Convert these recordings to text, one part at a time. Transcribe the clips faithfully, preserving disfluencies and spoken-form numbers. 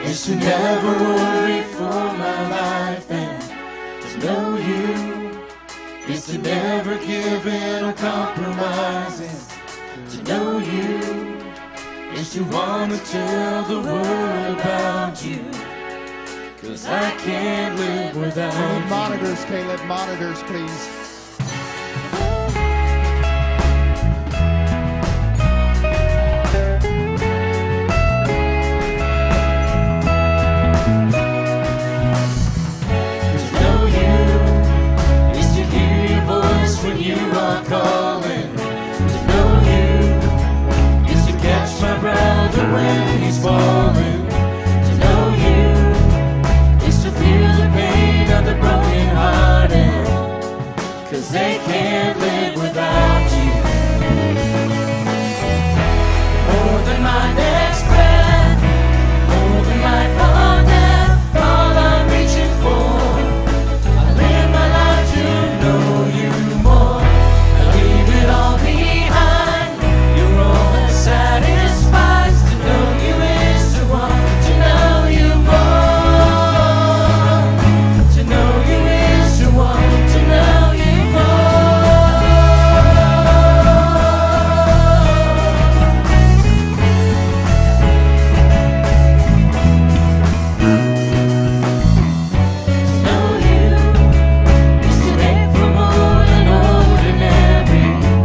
is to never worry for my life, and to know you is to never give in or compromise, and to know you is to want to tell the world about you, 'cause I can't live without you. Monitors, Caleb, monitors, please. When you are calling, to know you is to catch my brother when he's falling. To know you is to feel the pain of the broken hearted, 'cause they can't live without you. More than my next breath, more than life or death, all I'm reaching for, I live my life to know you. All behind, you're all that satisfies. To know you is to want to know you more. To know you is to want to know you To know you is to aim for more than ordinary.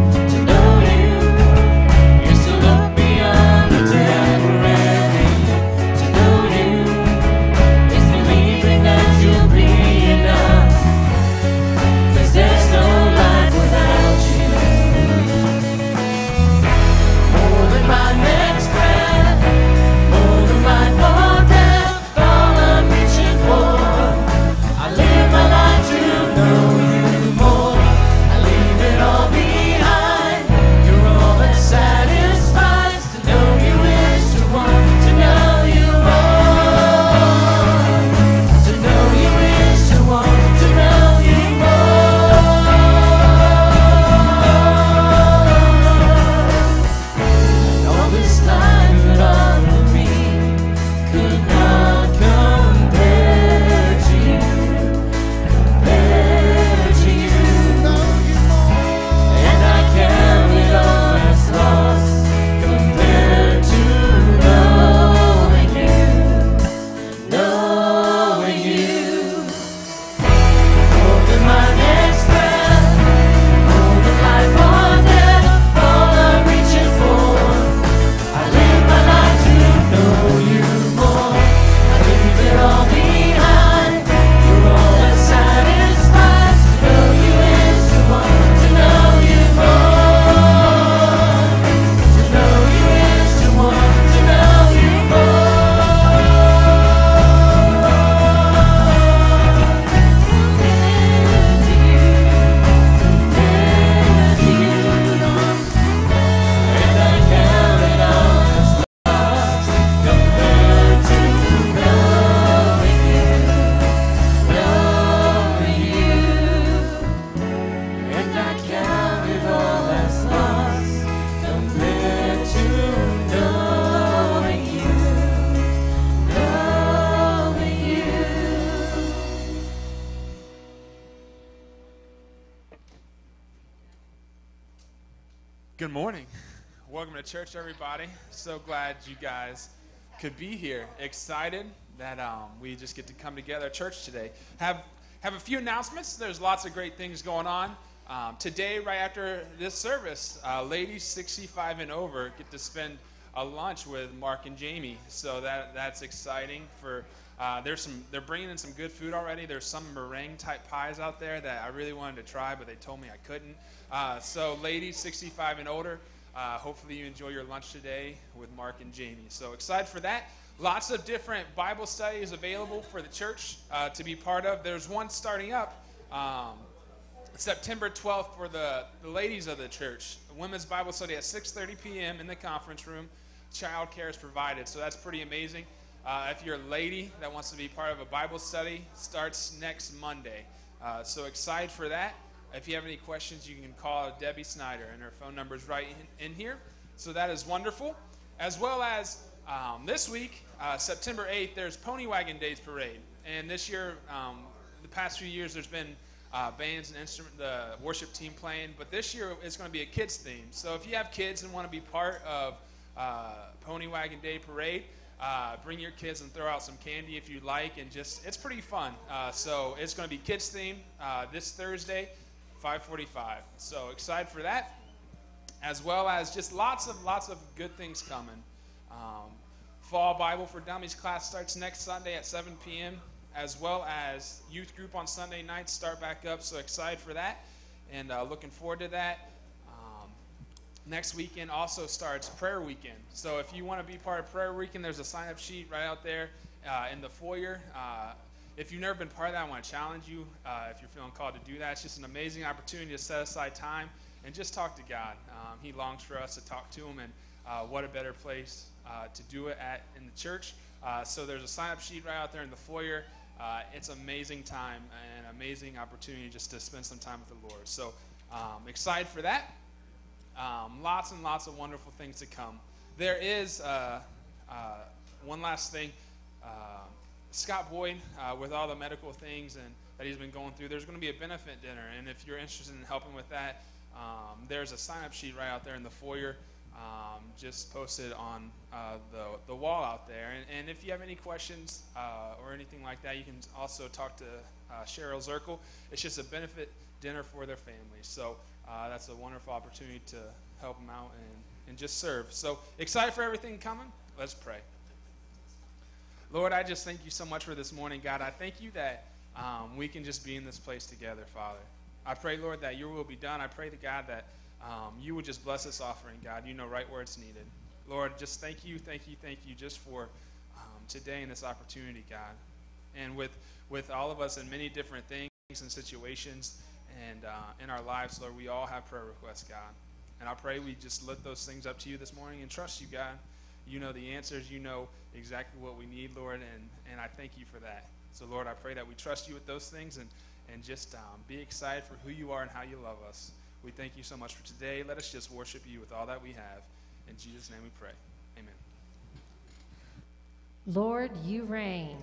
Good morning. Welcome to church, everybody. So glad you guys could be here. Excited that um, we just get to come together at church today. Have have a few announcements. There's lots of great things going on. Um, today, right after this service, uh, ladies sixty-five and over get to spend a lunch with Mark and Jamie. So that that's exciting. For uh, there's some they're bringing in some good food already. There's some meringue type pies out there that I really wanted to try, but they told me I couldn't. Uh, so ladies sixty-five and older, uh, hopefully you enjoy your lunch today with Mark and Jamie. So excited for that. Lots of different Bible studies available for the church uh, to be part of. There's one starting up um, September twelfth for the, the ladies of the church. The women's Bible study at six thirty p.m. in the conference room. Child care is provided, so that's pretty amazing. Uh, if you're a lady that wants to be part of a Bible study, starts next Monday. Uh, so excited for that. If you have any questions, you can call Debbie Snyder, and her phone number is right in, in here. So that is wonderful. As well as Um, this week, uh, September eighth, there's Pony Wagon Days Parade. And this year, um, the past few years, there's been uh, bands and instrument, the worship team playing. But this year, it's going to be a kids theme. So if you have kids and want to be part of uh, Pony Wagon Day Parade, uh, bring your kids and throw out some candy if you like. And just, it's pretty fun. Uh, so it's going to be kids theme uh, this Thursday, five forty-five. So excited for that, as well as just lots of, lots of good things coming. Um, Fall Bible for Dummies class starts next Sunday at seven p.m., as well as youth group on Sunday nights start back up. So excited for that, and uh, looking forward to that. Um, next weekend also starts prayer weekend. So if you want to be part of prayer weekend, there's a sign-up sheet right out there uh, in the foyer. Uh, if you've never been part of that, I want to challenge you. Uh, if you're feeling called to do that, it's just an amazing opportunity to set aside time and just talk to God. Um, he longs for us to talk to him, and uh, what a better place Uh, to do it at in the church. Uh, so there's a sign-up sheet right out there in the foyer. Uh, it's an amazing time and amazing opportunity just to spend some time with the Lord. So um, excited for that. Um, lots and lots of wonderful things to come. There is uh, uh, one last thing. Uh, Scott Boyd, uh, with all the medical things and that he's been going through, there's going to be a benefit dinner. And if you're interested in helping with that, um, there's a sign-up sheet right out there in the foyer. Um, just posted on uh, the, the wall out there. And, and if you have any questions uh, or anything like that, you can also talk to uh, Cheryl Zirkle. It's just a benefit dinner for their families. So uh, that's a wonderful opportunity to help them out and, and just serve. So excited for everything coming? Let's pray. Lord, I just thank you so much for this morning, God. I thank you that um, we can just be in this place together, Father. I pray, Lord, that your will be done. I pray to God that Um, you would just bless this offering, God. You know right where it's needed. Lord, just thank you, thank you, thank you just for um, today and this opportunity, God. And with with all of us in many different things and situations and uh, in our lives, Lord, we all have prayer requests, God. And I pray we just lift those things up to you this morning and trust you, God. You know the answers. You know exactly what we need, Lord, and, and I thank you for that. So, Lord, I pray that we trust you with those things and, and just um, be excited for who you are and how you love us. We thank you so much for today. Let us just worship you with all that we have. In Jesus' name we pray. Amen. Lord, you reign.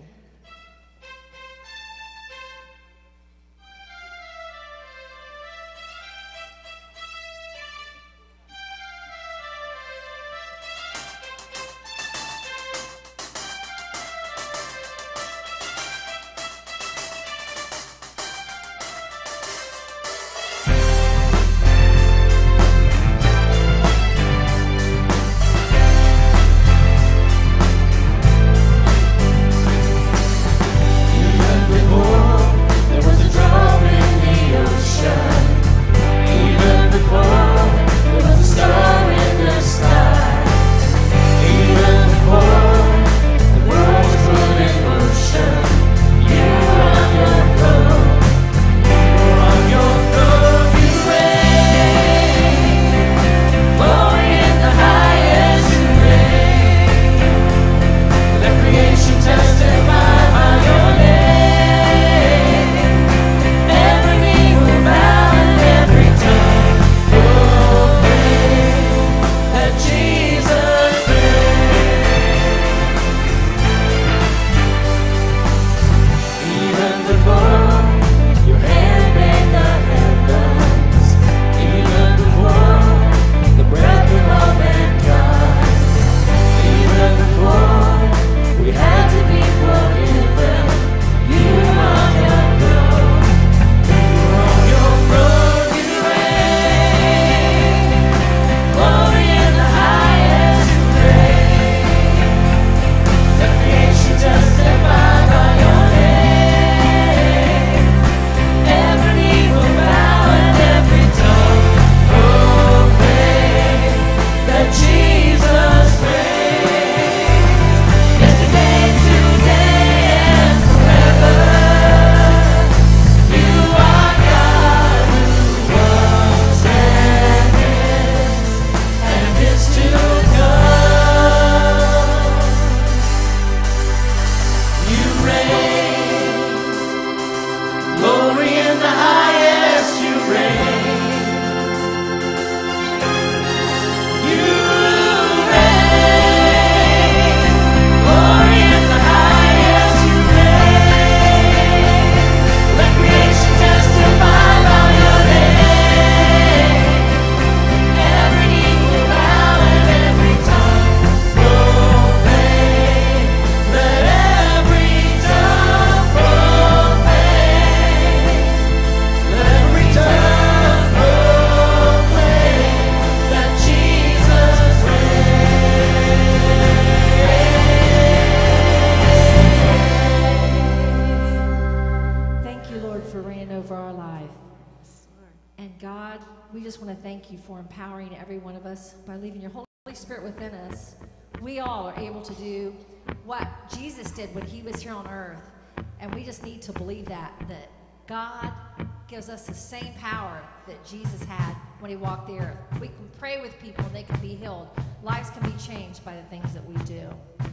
God, we just want to thank you for empowering every one of us by leaving your Holy Spirit within us. We all are able to do what Jesus did when he was here on earth. And we just need to believe that, that God gives us the same power that Jesus had when he walked the earth. We can pray with people and they can be healed. Lives can be changed by the things that we do.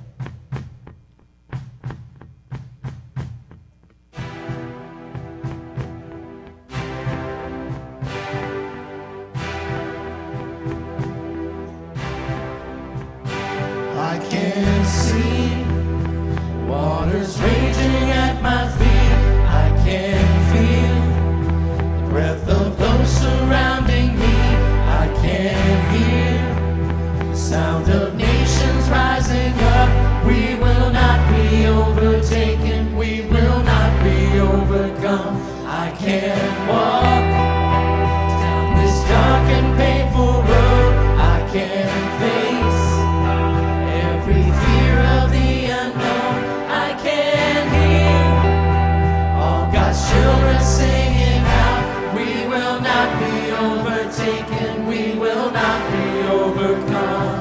I can see waters raging at my feet. I can feel the breath of those surrounding me. I can hear the sound of nations rising up. We will not be overtaken. We will not be overcome. I can walk down this dark and painful road. I can face every fear of the unknown. I can hear all God's children singing out. We will not be overtaken. We will not be overcome.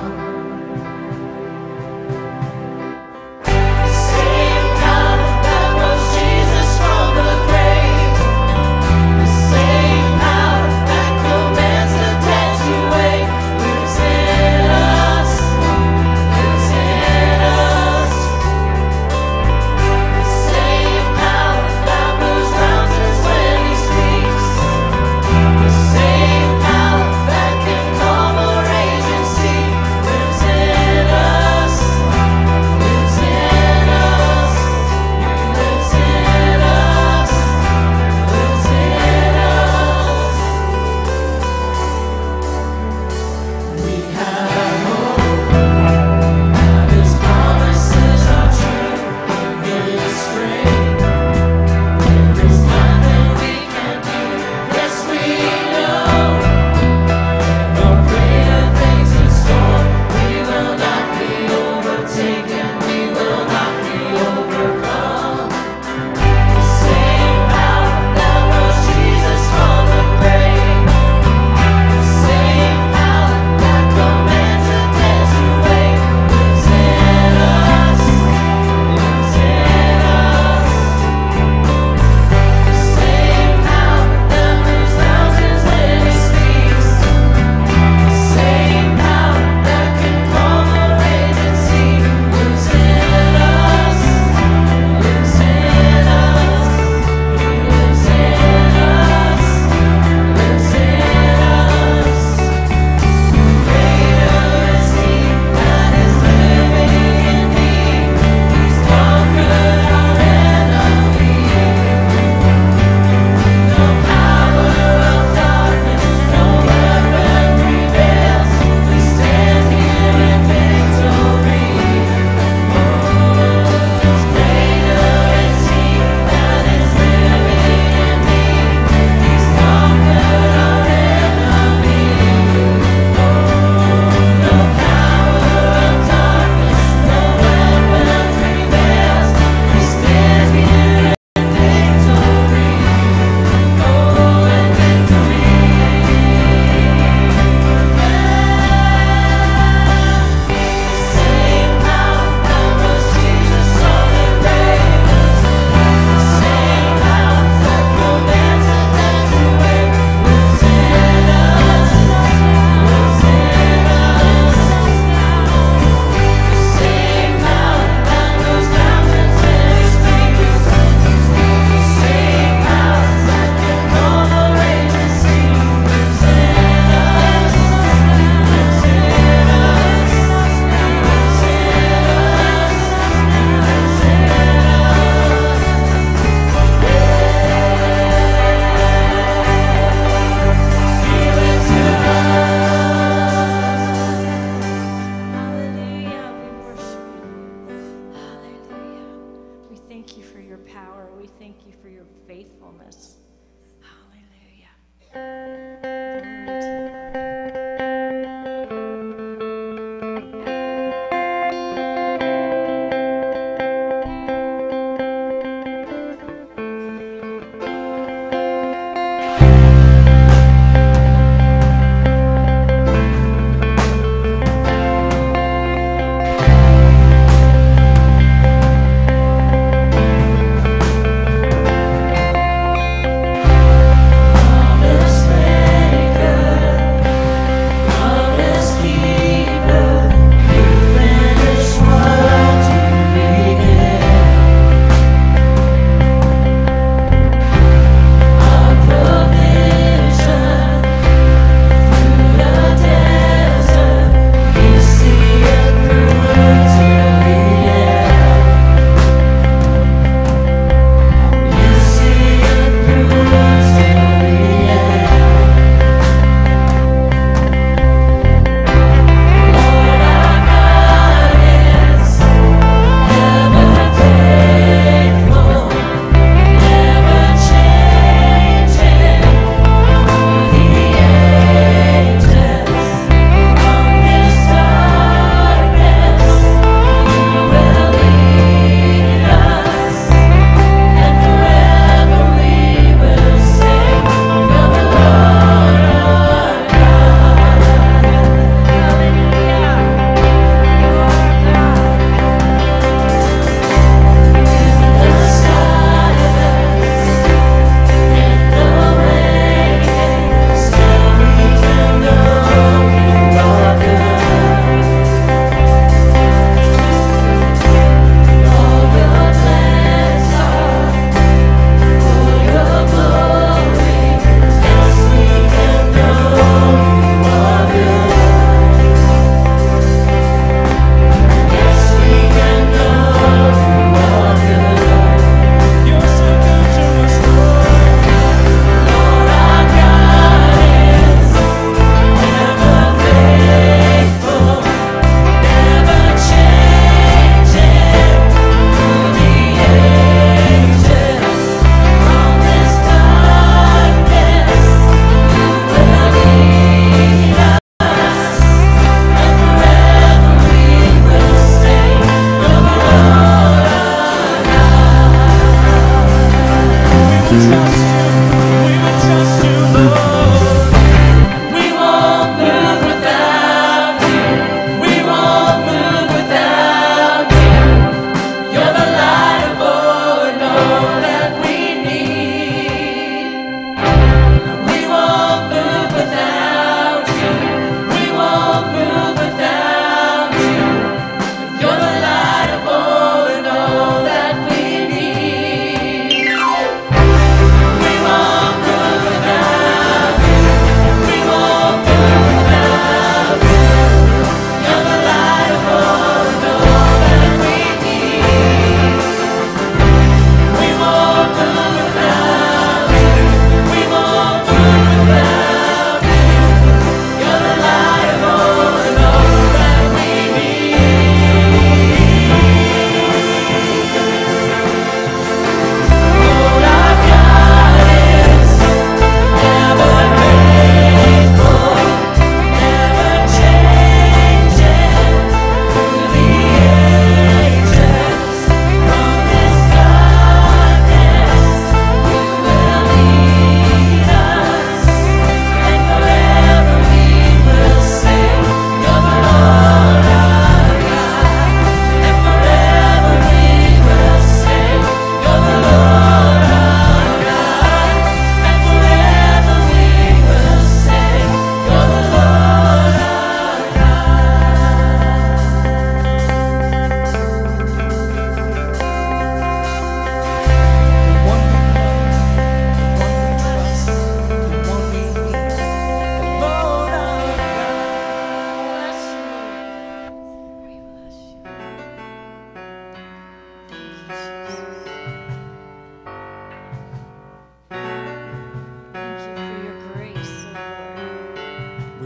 The same God that rose Jesus from the grave, the same power that commands the dead to wake, lives in us. Lives in us. The same power that moves mountains when he speaks. The same power that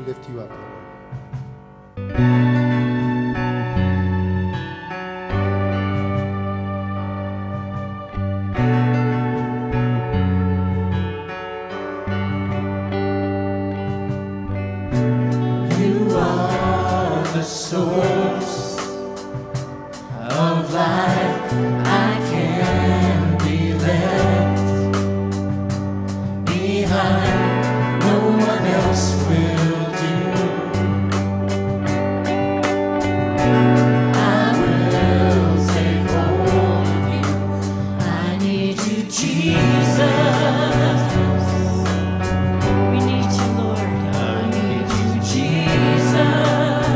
lift you up, Lord. You are the source of life. I can be left behind. No one else will do. I will take hold of you. I need you, Jesus. We need you, Lord. I need you, Jesus.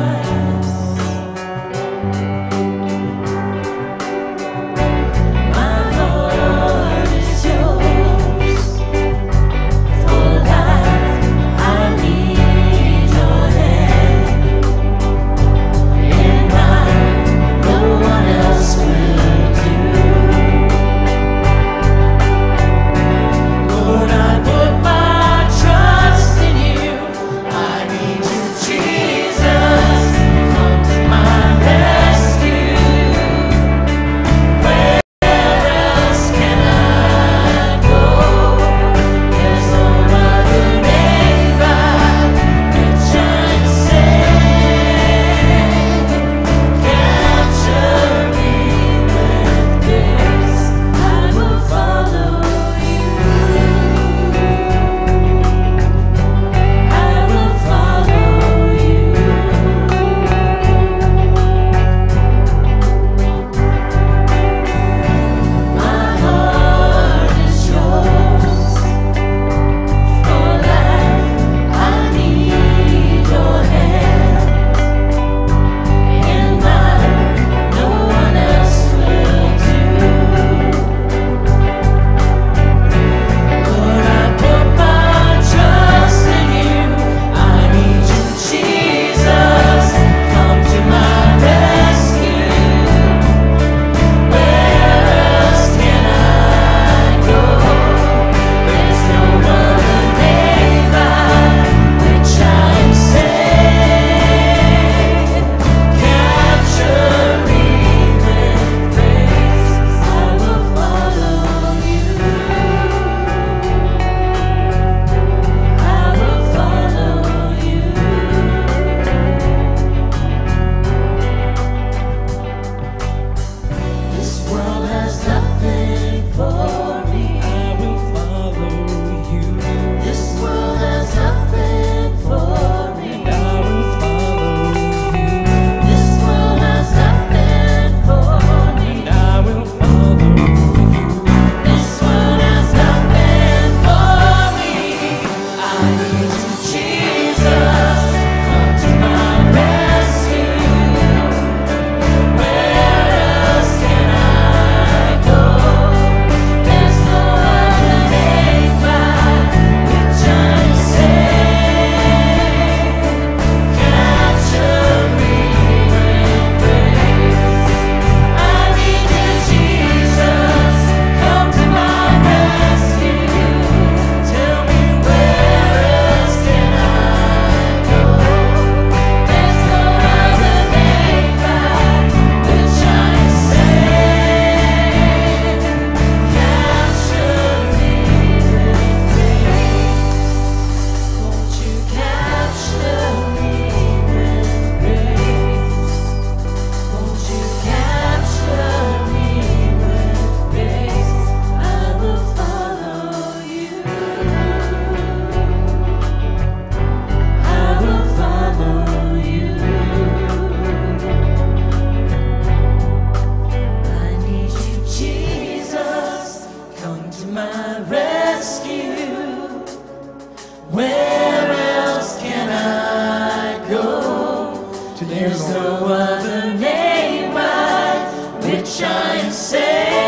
There's no other name by which I'm saved.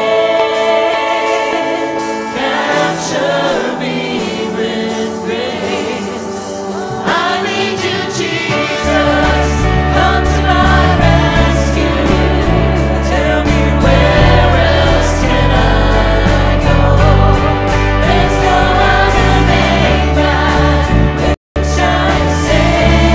Capture me with grace. I need you, Jesus. Come to my rescue. Tell me where else can I go? There's no other name by which I'm saved.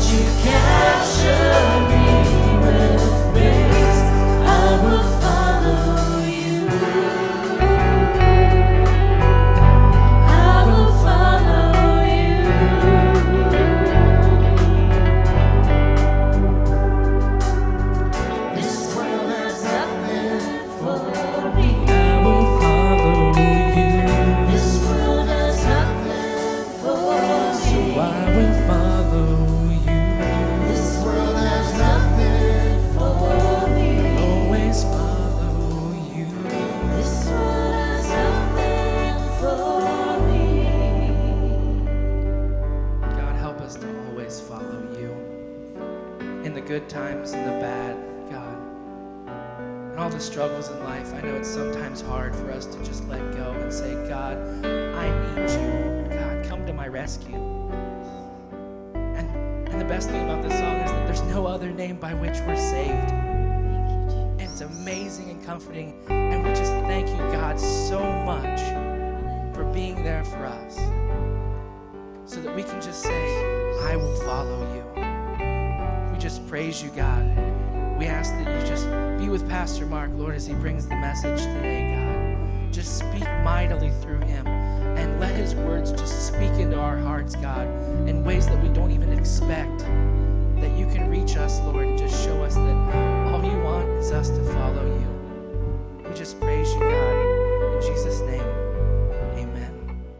good times and the bad, God. And all the struggles in life, I know it's sometimes hard for us to just let go and say, God, I need you. God, come to my rescue. And, and the best thing about this song is that there's no other name by which we're saved. And it's amazing and comforting. And we just thank you, God, so much for being there for us, so that we can just say, I will follow you. We just praise you, God. We ask that you just be with Pastor Mark, Lord, as he brings the message today, God. Just speak mightily through him and let his words just speak into our hearts, God, in ways that we don't even expect, that you can reach us, Lord, and just show us that all you want is us to follow you. We just praise you, God. In Jesus' name, amen.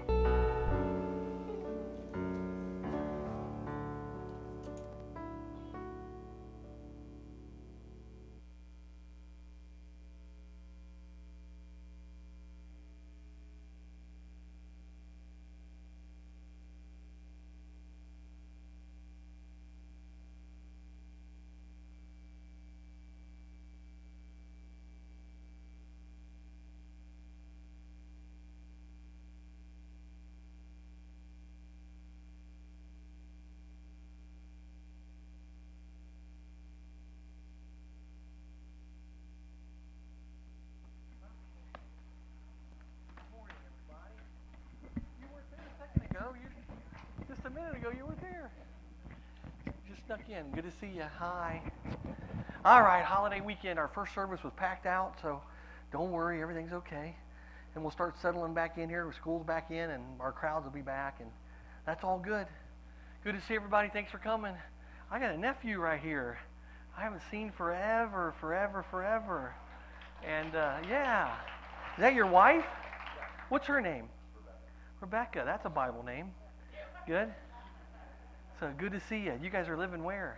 Just a minute ago, you were there. Just snuck in. Good to see you. Hi. All right, holiday weekend. Our first service was packed out, so don't worry, everything's okay. And we'll start settling back in here. School's back in, and our crowds will be back, and that's all good. Good to see everybody. Thanks for coming. I got a nephew right here I haven't seen forever, forever, forever. And, uh, yeah. Is that your wife? What's her name? Rebecca. That's a Bible name. Good. So good to see you. You guys are living where?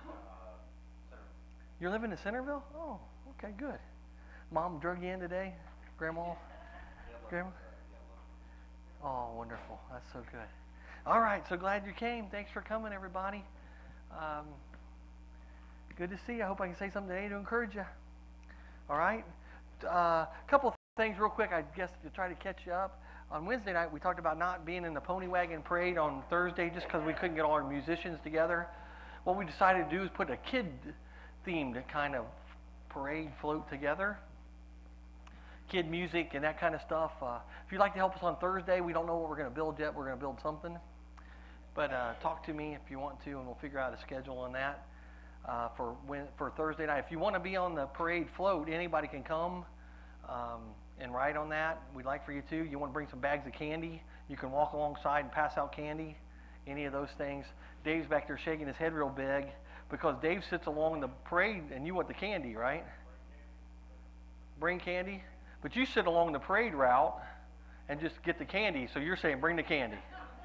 You're living in Centerville? Oh, okay, good. Mom drug you in today? Grandma? Grandma? Oh, wonderful. That's so good. All right, so glad you came. Thanks for coming, everybody. Um, good to see you. I hope I can say something today to encourage you. All right? A uh, couple of things real quick, I guess, to try to catch you up. On Wednesday night, we talked about not being in the Pony Wagon Parade on Thursday just because we couldn't get all our musicians together. What we decided to do is put a kid-themed kind of parade float together. Kid music and that kind of stuff. Uh, if you'd like to help us on Thursday, we don't know what we're going to build yet. We're going to build something. But uh, talk to me if you want to, and we'll figure out a schedule on that uh, for when, for Thursday night. If you want to be on the parade float, anybody can come. Um, and ride on that. We'd like for you to. You want to bring some bags of candy, you can walk alongside and pass out candy, any of those things. Dave's back there shaking his head real big because Dave sits along the parade and you want the candy, right? Bring candy. But you sit along the parade route and just get the candy, so you're saying bring the candy.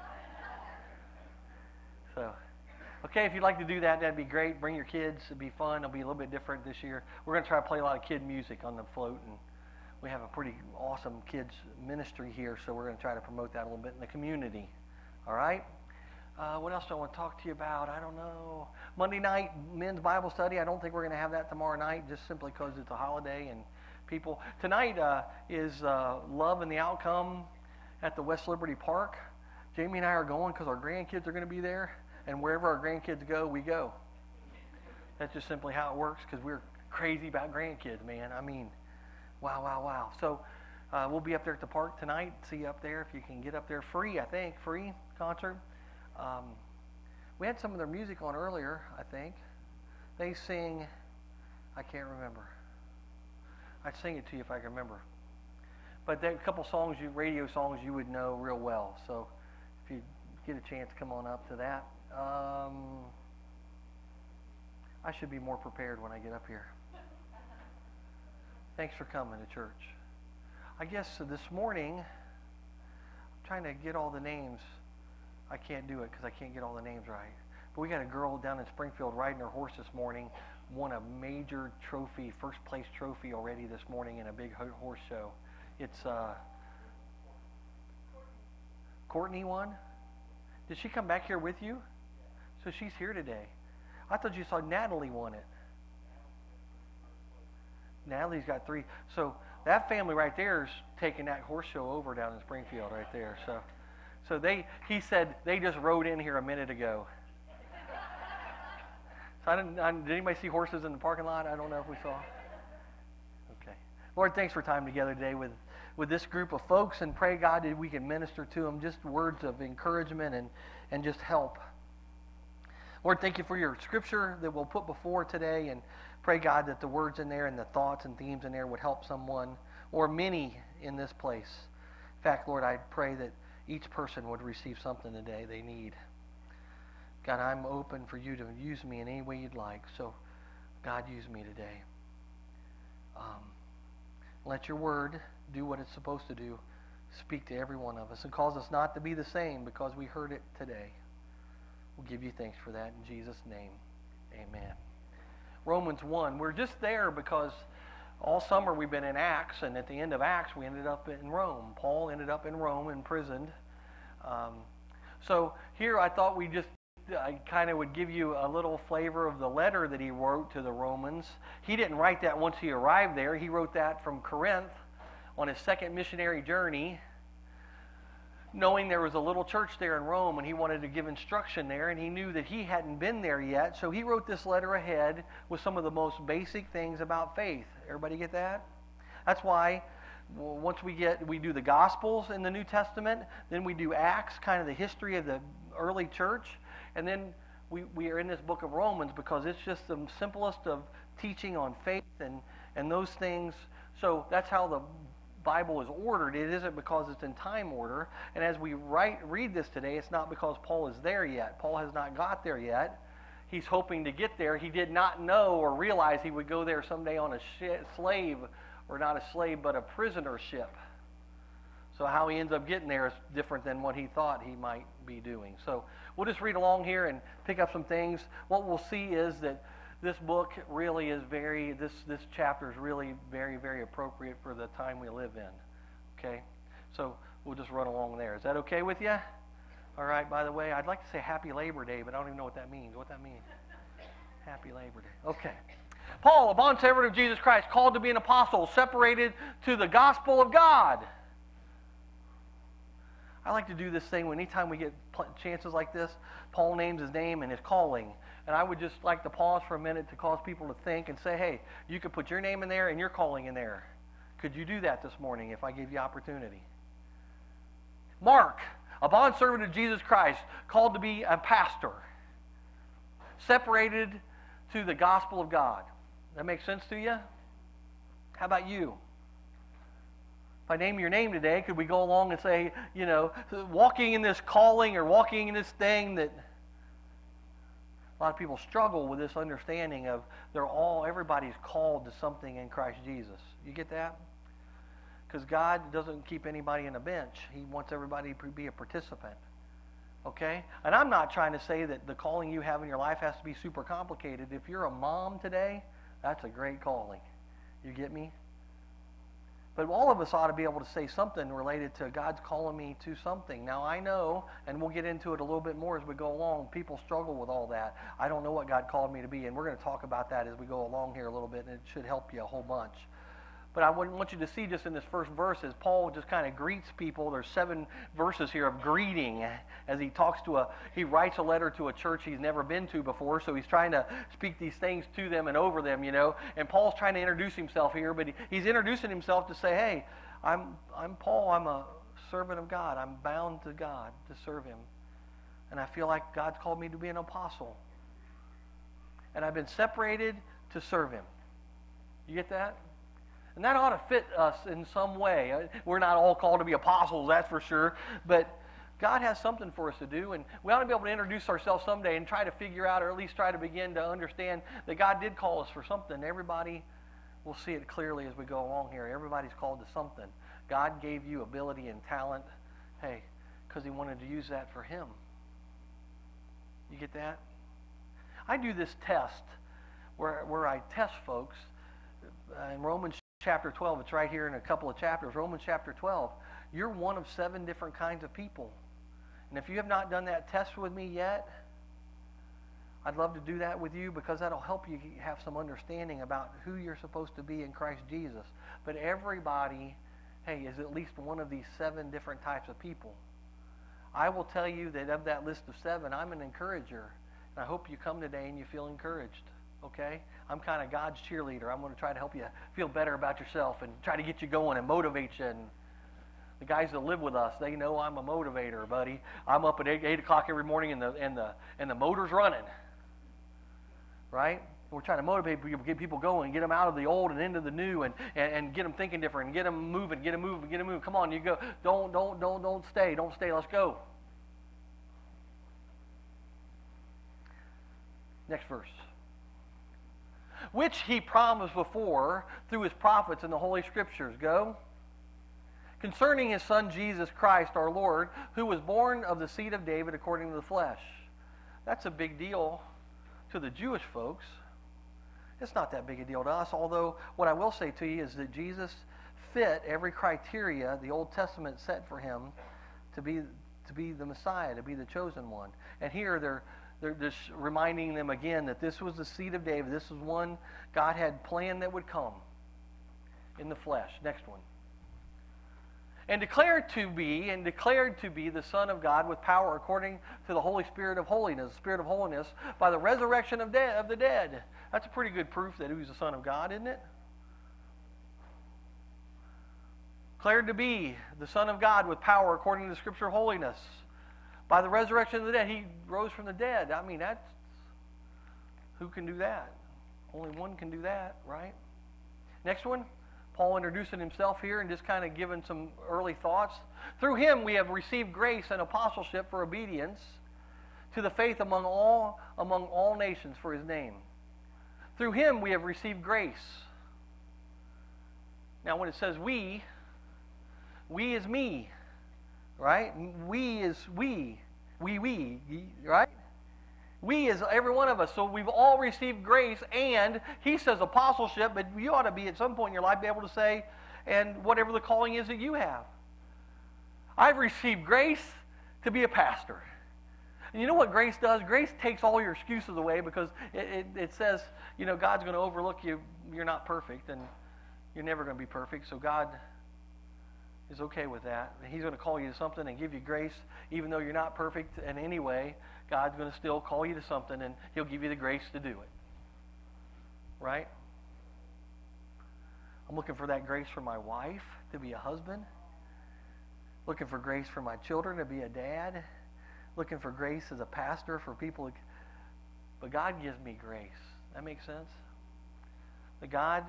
So, okay, if you'd like to do that, that'd be great. Bring your kids. It'd be fun. It'll be a little bit different this year. We're going to try to play a lot of kid music on the float, and we have a pretty awesome kids ministry here, so we're going to try to promote that a little bit in the community. All right? Uh, what else do I want to talk to you about? I don't know. Monday night, men's Bible study. I don't think we're going to have that tomorrow night, just simply because it's a holiday and people. Tonight uh, is uh, Love and the Outcome at the West Liberty Park. Jamie and I are going because our grandkids are going to be there, and wherever our grandkids go, we go. That's just simply how it works because we're crazy about grandkids, man. I mean, wow, wow, wow. So uh, we'll be up there at the park tonight. See you up there if you can get up there. Free, I think. Free concert. Um, We had some of their music on earlier, I think. They sing, I can't remember. I'd sing it to you if I can remember. But there are a couple songs, you radio songs you would know real well. So if you get a chance, come on up to that. Um, I should be more prepared when I get up here. Thanks for coming to church. I guess uh, this morning, I'm trying to get all the names. I can't do it because I can't get all the names right. But we got a girl down in Springfield riding her horse this morning, won a major trophy, first place trophy already this morning in a big horse show. It's uh, Courtney won. Did she come back here with you? So she's here today. I thought you saw Natalie won it. Natalie's got three. So that family right there is taking that horse show over down in Springfield right there. So, so they, he said they just rode in here a minute ago. So I didn't. I, did anybody see horses in the parking lot? I don't know if we saw. Okay, Lord, thanks for time together today with with this group of folks, and pray God that we can minister to them just words of encouragement and and just help. Lord, thank you for your scripture that we'll put before today, and pray, God, that the words in there and the thoughts and themes in there would help someone or many in this place. In fact, Lord, I pray that each person would receive something today they need. God, I'm open for you to use me in any way you'd like, so God, use me today. Um, let your word do what it's supposed to do. Speak to every one of us and cause us not to be the same because we heard it today. We'll give you thanks for that in Jesus' name. Amen. Romans one. We're just there because all summer we've been in Acts, and at the end of Acts we ended up in Rome. Paul ended up in Rome, imprisoned. Um, so here I thought we just I kind of would give you a little flavor of the letter that he wrote to the Romans. He didn't write that once he arrived there. He wrote that from Corinth on his second missionary journey, knowing there was a little church there in Rome, and he wanted to give instruction there, and he knew that he hadn't been there yet, so he wrote this letter ahead with some of the most basic things about faith. Everybody get that? That's why once we get, we do the Gospels in the New Testament, then we do Acts, kind of the history of the early church, and then we, we are in this book of Romans because it's just the simplest of teaching on faith and, and those things. So that's how the Bible is ordered. It isn't because it's in time order. And as we write, read this today, it's not because Paul is there yet. Paul has not got there yet. He's hoping to get there. He did not know or realize he would go there someday on a sh- slave, or not a slave, but a prisoner ship. So how he ends up getting there is different than what he thought he might be doing. So we'll just read along here and pick up some things. What we'll see is that this book really is very, this, this chapter is really very, very appropriate for the time we live in. Okay? So we'll just run along there. Is that okay with you? All right, by the way, I'd like to say Happy Labor Day, but I don't even know what that means. What that means? Happy Labor Day. Okay. Paul, a bondservant of Jesus Christ, called to be an apostle, separated to the gospel of God. I like to do this thing when anytime we get chances like this, Paul names his name and his calling. And I would just like to pause for a minute to cause people to think and say, hey, you could put your name in there and your calling in there. Could you do that this morning if I gave you opportunity? Mark, a bondservant of Jesus Christ, called to be a pastor, separated to the gospel of God. That makes sense to you? How about you? If I name your name today, could we go along and say, you know, walking in this calling or walking in this thing that a lot of people struggle with this understanding of they're all, everybody's called to something in Christ Jesus. You get that? Because God doesn't keep anybody in a bench. He wants everybody to be a participant. Okay? And I'm not trying to say that the calling you have in your life has to be super complicated. If you're a mom today, that's a great calling. You get me? But all of us ought to be able to say something related to God's calling me to something. Now, I know, and we'll get into it a little bit more as we go along, people struggle with all that. I don't know what God called me to be, and we're going to talk about that as we go along here a little bit, and it should help you a whole bunch. But I want you to see just in this first verse as Paul just kind of greets people. There's seven verses here of greeting as he talks to a, he writes a letter to a church he's never been to before, so he's trying to speak these things to them and over them, you know. And Paul's trying to introduce himself here, but he, he's introducing himself to say, hey, I'm I'm Paul, I'm a servant of God. I'm bound to God to serve him. And I feel like God's called me to be an apostle. And I've been separated to serve him. You get that? And that ought to fit us in some way. We're not all called to be apostles, that's for sure. But God has something for us to do, and we ought to be able to introduce ourselves someday and try to figure out, or at least try to begin to understand that God did call us for something. Everybody will see it clearly as we go along here. Everybody's called to something. God gave you ability and talent, hey, because he wanted to use that for him. You get that? I do this test where, where I test folks uh, in Romans chapter twelve. It's right here in a couple of chapters. Romans chapter twelve. You're one of seven different kinds of people. And if you have not done that test with me yet, I'd love to do that with you, because that'll help you have some understanding about who you're supposed to be in Christ Jesus. But everybody, hey, is at least one of these seven different types of people. I will tell you that of that list of seven, I'm an encourager. And I hope you come today and you feel encouraged. Okay? I'm kind of God's cheerleader. I'm going to try to help you feel better about yourself and try to get you going and motivate you. And the guys that live with us, they know I'm a motivator, buddy. I'm up at eight, eight o'clock every morning and the and the and the motor's running. Right? We're trying to motivate people, get people going, get them out of the old and into the new, and, and, and get them thinking different, and get them moving, get them moving, get them moving. Come on, you go. Don't don't don't don't stay. Don't stay. Let's go. Next verse. Which he promised before through his prophets in the Holy Scriptures. Go. Concerning his Son Jesus Christ our Lord, who was born of the seed of David according to the flesh. That's a big deal to the Jewish folks. It's not that big a deal to us, although what I will say to you is that Jesus fit every criteria the Old Testament set for him to be to be the Messiah, to be the chosen one. And here they're they're just reminding them again that this was the seed of David. This was one God had planned that would come in the flesh. Next one. And declared to be, and declared to be the Son of God with power according to the Holy Spirit of holiness, the Spirit of holiness, by the resurrection of, de- of the dead. That's a pretty good proof that he's the Son of God, isn't it? Declared to be the Son of God with power according to the Scripture of holiness, by the resurrection of the dead. He rose from the dead. I mean, that's, who can do that? Only one can do that, right? Next one. Paul introducing himself here and just kind of giving some early thoughts. Through him we have received grace and apostleship for obedience to the faith among all among all nations for his name. Through him we have received grace. Now when it says we, we is me, right? We is we. We, we, right? We is every one of us. So we've all received grace, and he says apostleship, but you ought to be at some point in your life be able to say, and whatever the calling is that you have. I've received grace to be a pastor. And you know what grace does? Grace takes all your excuses away, because it, it, it says, you know, God's going to overlook you. You're not perfect, and you're never going to be perfect. So God is okay with that. He's going to call you to something and give you grace, even though you're not perfect in any way. God's going to still call you to something, and he'll give you the grace to do it. Right? I'm looking for that grace for my wife to be a husband. Looking for grace for my children to be a dad. Looking for grace as a pastor for people. But God gives me grace. That makes sense? That God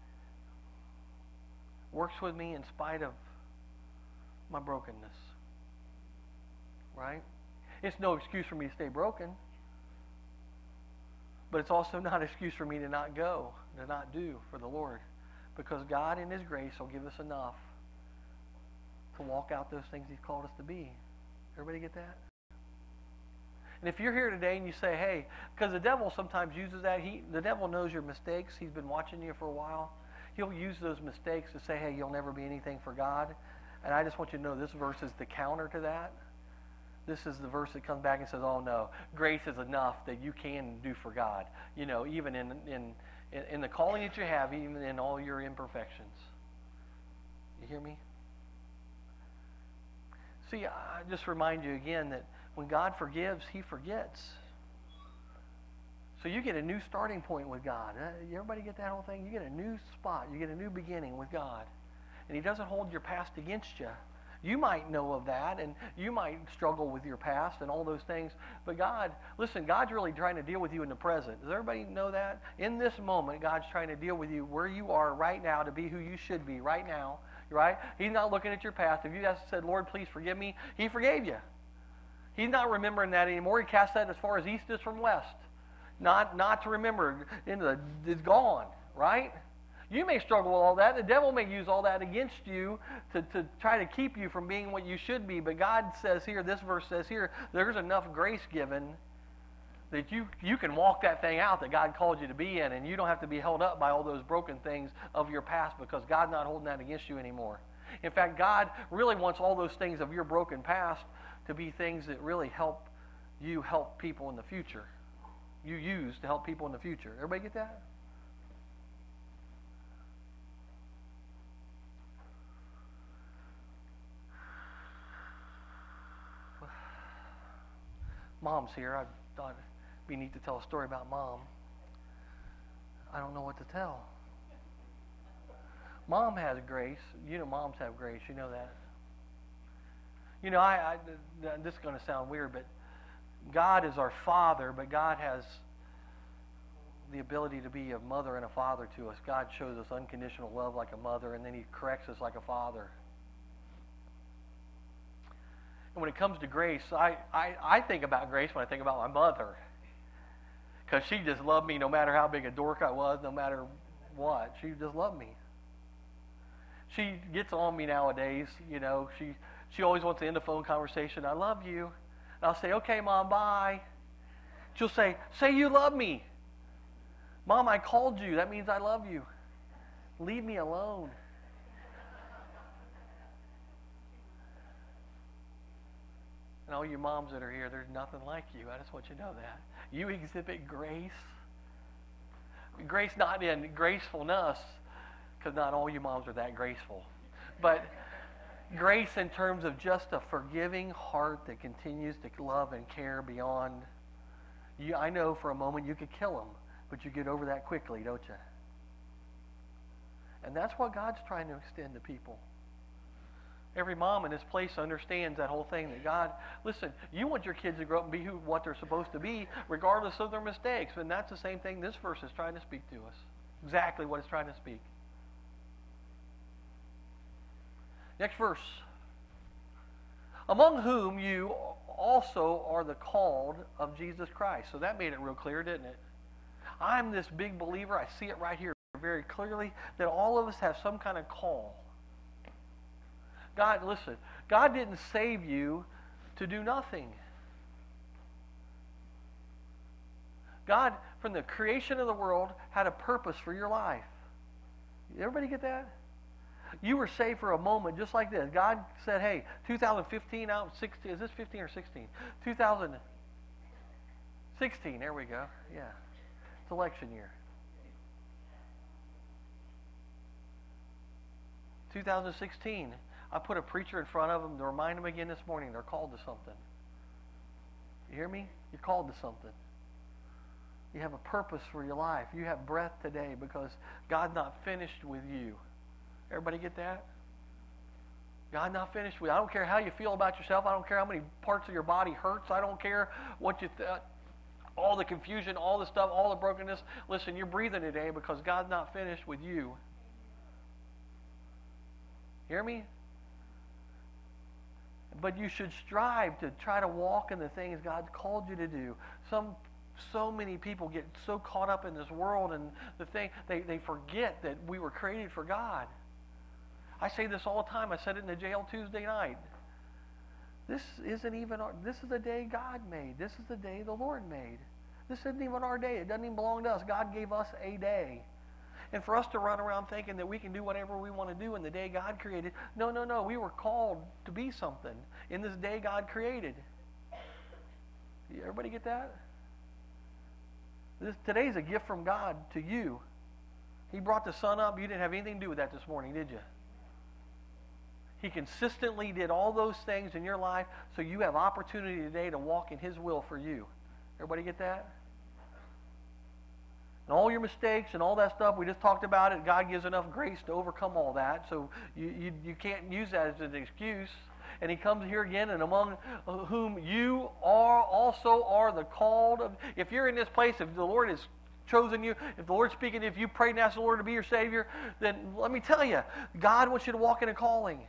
works with me in spite of my brokenness. Right? It's no excuse for me to stay broken. But it's also not an excuse for me to not go, to not do for the Lord. Because God in his grace will give us enough to walk out those things he's called us to be. Everybody get that? And if you're here today and you say, hey, because the devil sometimes uses that. He, the devil knows your mistakes. He's been watching you for a while. He'll use those mistakes to say, hey, you'll never be anything for God. And I just want you to know this verse is the counter to that. This is the verse that comes back and says, oh no, grace is enough that you can do for God. You know, even in, in, in the calling that you have, even in all your imperfections. You hear me? See, I just remind you again that when God forgives, he forgets. So you get a new starting point with God. Everybody get that whole thing? You get a new spot. You get a new beginning with God. And he doesn't hold your past against you. You might know of that, and you might struggle with your past and all those things. But God, listen, God's really trying to deal with you in the present. Does everybody know that? In this moment, God's trying to deal with you where you are right now to be who you should be right now. Right? He's not looking at your past. If you just said, Lord, please forgive me, He forgave you. He's not remembering that anymore. He cast that as far as east is from west. Not, not to remember. In the, it's gone. Right? You may struggle with all that. The devil may use all that against you to, to try to keep you from being what you should be. But God says here, this verse says here, there's enough grace given that you, you can walk that thing out that God called you to be in, and you don't have to be held up by all those broken things of your past because God's not holding that against you anymore. In fact, God really wants all those things of your broken past to be things that really help you help people in the future. You use to help people in the future. Everybody get that? Mom's here. I thought it'd be neat to tell a story about Mom. I don't know what to tell. Mom has grace. You know moms have grace. You know that. You know, I, I this is going to sound weird, but God is our Father, but God has the ability to be a mother and a father to us. God shows us unconditional love like a mother, and then He corrects us like a father. And when it comes to grace, I, I, I think about grace when I think about my mother. Because she just loved me no matter how big a dork I was, no matter what. She just loved me. She gets on me nowadays, you know. She she always wants to end a phone conversation. I love you. And I'll say, okay, Mom, bye. She'll say, say you love me. Mom, I called you. That means I love you. Leave me alone. And all you moms that are here, there's nothing like you. I just want you to know that. You exhibit grace. Grace not in gracefulness, because not all you moms are that graceful. But grace in terms of just a forgiving heart that continues to love and care beyond. You, I know for a moment you could kill them, but you get over that quickly, don't you? And that's what God's trying to extend to people. Every mom in this place understands that whole thing that God, listen, you want your kids to grow up and be who, what they're supposed to be, regardless of their mistakes. And that's the same thing this verse is trying to speak to us. Exactly what it's trying to speak. Next verse. Among whom you also are the called of Jesus Christ. So that made it real clear, didn't it? I'm this big believer. I see it right here very clearly that all of us have some kind of call. God, listen, God didn't save you to do nothing. God, from the creation of the world, had a purpose for your life. Everybody get that? You were saved for a moment just like this. God said, hey, two thousand fifteen out, sixteen, is this fifteen or sixteen? two thousand sixteen, there we go. Yeah, it's election year. two thousand sixteen. I put a preacher in front of them to remind them again this morning they're called to something. You hear me? You're called to something. You have a purpose for your life. You have breath today because God's not finished with you. Everybody get that? God's not finished with you. I don't care how you feel about yourself. I don't care how many parts of your body hurts. I don't care what you th- all the confusion, all the stuff, all the brokenness. Listen, you're breathing today because God's not finished with you. Hear me? But you should strive to try to walk in the things God's called you to do. Some, so many people get so caught up in this world and the thing, they, they forget that we were created for God. I say this all the time. I said it in the jail Tuesday night. This isn't even our, this is the day God made. This is the day the Lord made. This isn't even our day. It doesn't even belong to us. God gave us a day. And for us to run around thinking that we can do whatever we want to do in the day God created, no, no, no. We were called to be something in this day God created. Everybody get that? This, today's a gift from God to you. He brought the sun up. You didn't have anything to do with that this morning, did you? He consistently did all those things in your life, so you have opportunity today to walk in His will for you. Everybody get that? And all your mistakes and all that stuff, we just talked about it. God gives enough grace to overcome all that. So you, you, you can't use that as an excuse. And he comes here again, and among whom you are also are the called. Of, if you're in this place, if the Lord has chosen you, if the Lord's speaking, if you prayed and asked the Lord to be your Savior, then let me tell you, God wants you to walk in a calling.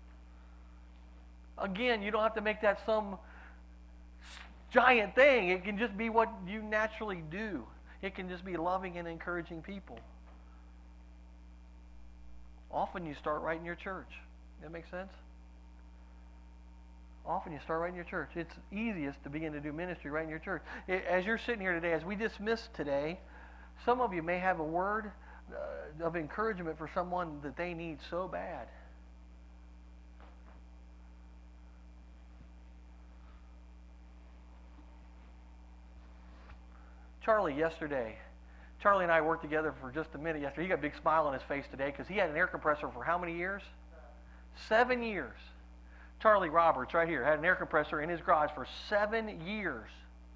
Again, you don't have to make that some giant thing. It can just be what you naturally do. It can just be loving and encouraging people. Often you start right in your church. That makes sense? Often you start right in your church. It's easiest to begin to do ministry right in your church. As you're sitting here today, as we dismiss today, some of you may have a word uh, of encouragement for someone that they need so bad. Charlie yesterday, Charlie and I worked together for just a minute yesterday. He got a big smile on his face today because he had an air compressor for how many years? Seven years. Charlie Roberts, right here, had an air compressor in his garage for seven years.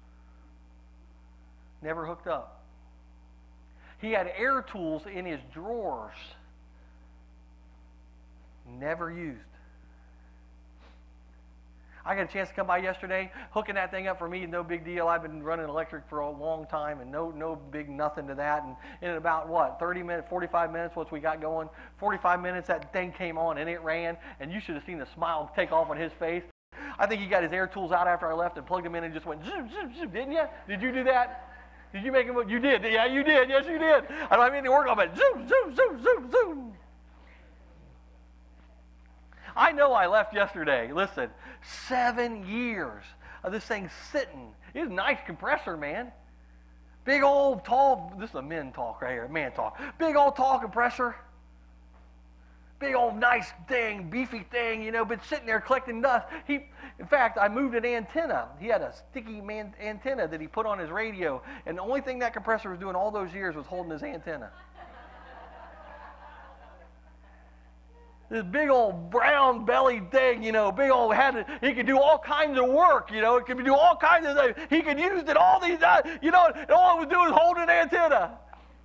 Never hooked up. He had air tools in his drawers. Never used. I got a chance to come by yesterday, hooking that thing up for me, no big deal. I've been running electric for a long time, and no no big nothing to that. And in about, what, thirty minutes, forty-five minutes, once we got going, forty-five minutes, that thing came on, and it ran, and you should have seen the smile take off on his face. I think he got his air tools out after I left and plugged them in and just went, zoom, zoom, zoom, didn't you? Did you do that? Did you make him? You did. Yeah, you did. Yes, you did. I don't have anything to work on, but zoom, zoom, zoom, zoom, zoom. I know I left yesterday. Listen, seven years of this thing sitting. It's a nice compressor, man. Big old tall, this is a men talk right here, man talk. Big old tall compressor. Big old nice thing, beefy thing, you know, been sitting there collecting dust. He, in fact, I moved an antenna. He had a sticky man antenna that he put on his radio, and the only thing that compressor was doing all those years was holding his antenna. This big old brown bellied thing, you know, big old had he could do all kinds of work, you know, it could do all kinds of things. He could use it all these, uh, you know, and all it was doing was holding an antenna.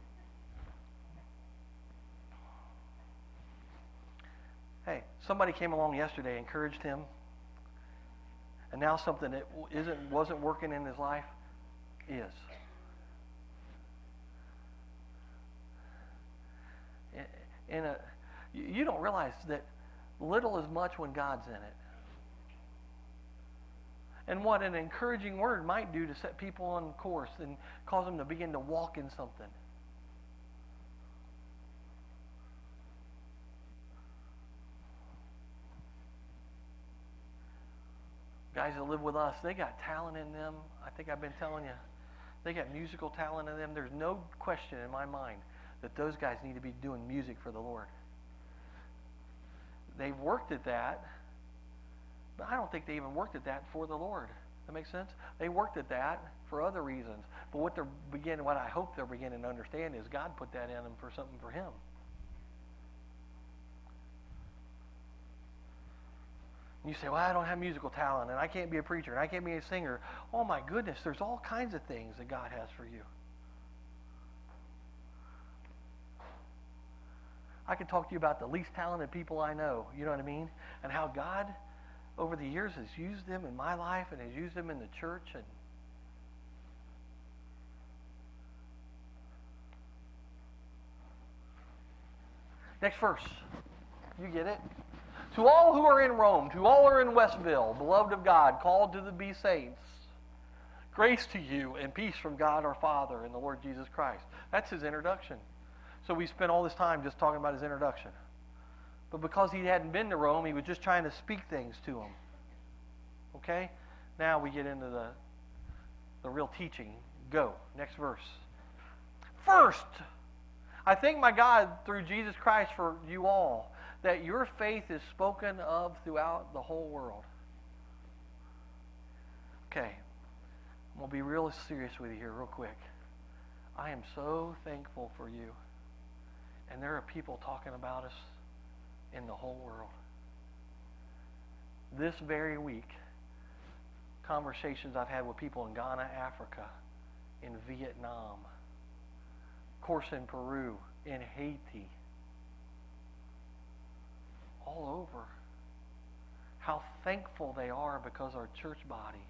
Hey, somebody came along yesterday, encouraged him, and now something that isn't wasn't working in his life is. In a You don't realize that little is much when God's in it. And what an encouraging word might do to set people on course and cause them to begin to walk in something. Guys that live with us, they got talent in them. I think I've been telling you. They got musical talent in them. There's no question in my mind that those guys need to be doing music for the Lord. They've worked at that, but I don't think they even worked at that for the Lord. That makes sense? They worked at that for other reasons. But what they're beginning, what I hope they're beginning to understand is God put that in them for something for Him. You say, well, I don't have musical talent, and I can't be a preacher, and I can't be a singer. Oh my goodness, there's all kinds of things that God has for you. I could talk to you about the least talented people I know, you know what I mean? And how God, over the years, has used them in my life and has used them in the church. And next verse. You get it? To all who are in Rome, to all who are in Westville, beloved of God, called to the be saints, grace to you and peace from God our Father and the Lord Jesus Christ. That's his introduction. So we spent all this time just talking about his introduction. But because he hadn't been to Rome, he was just trying to speak things to them. Okay? Now we get into the, the real teaching. Go. Next verse. First, I thank my God through Jesus Christ for you all, that your faith is spoken of throughout the whole world. Okay. I'm going to be real serious with you here real quick. I am so thankful for you. And there are people talking about us in the whole world. This very week, conversations I've had with people in Ghana, Africa, in Vietnam, course, in Peru, in Haiti, all over. How thankful they are because our church body.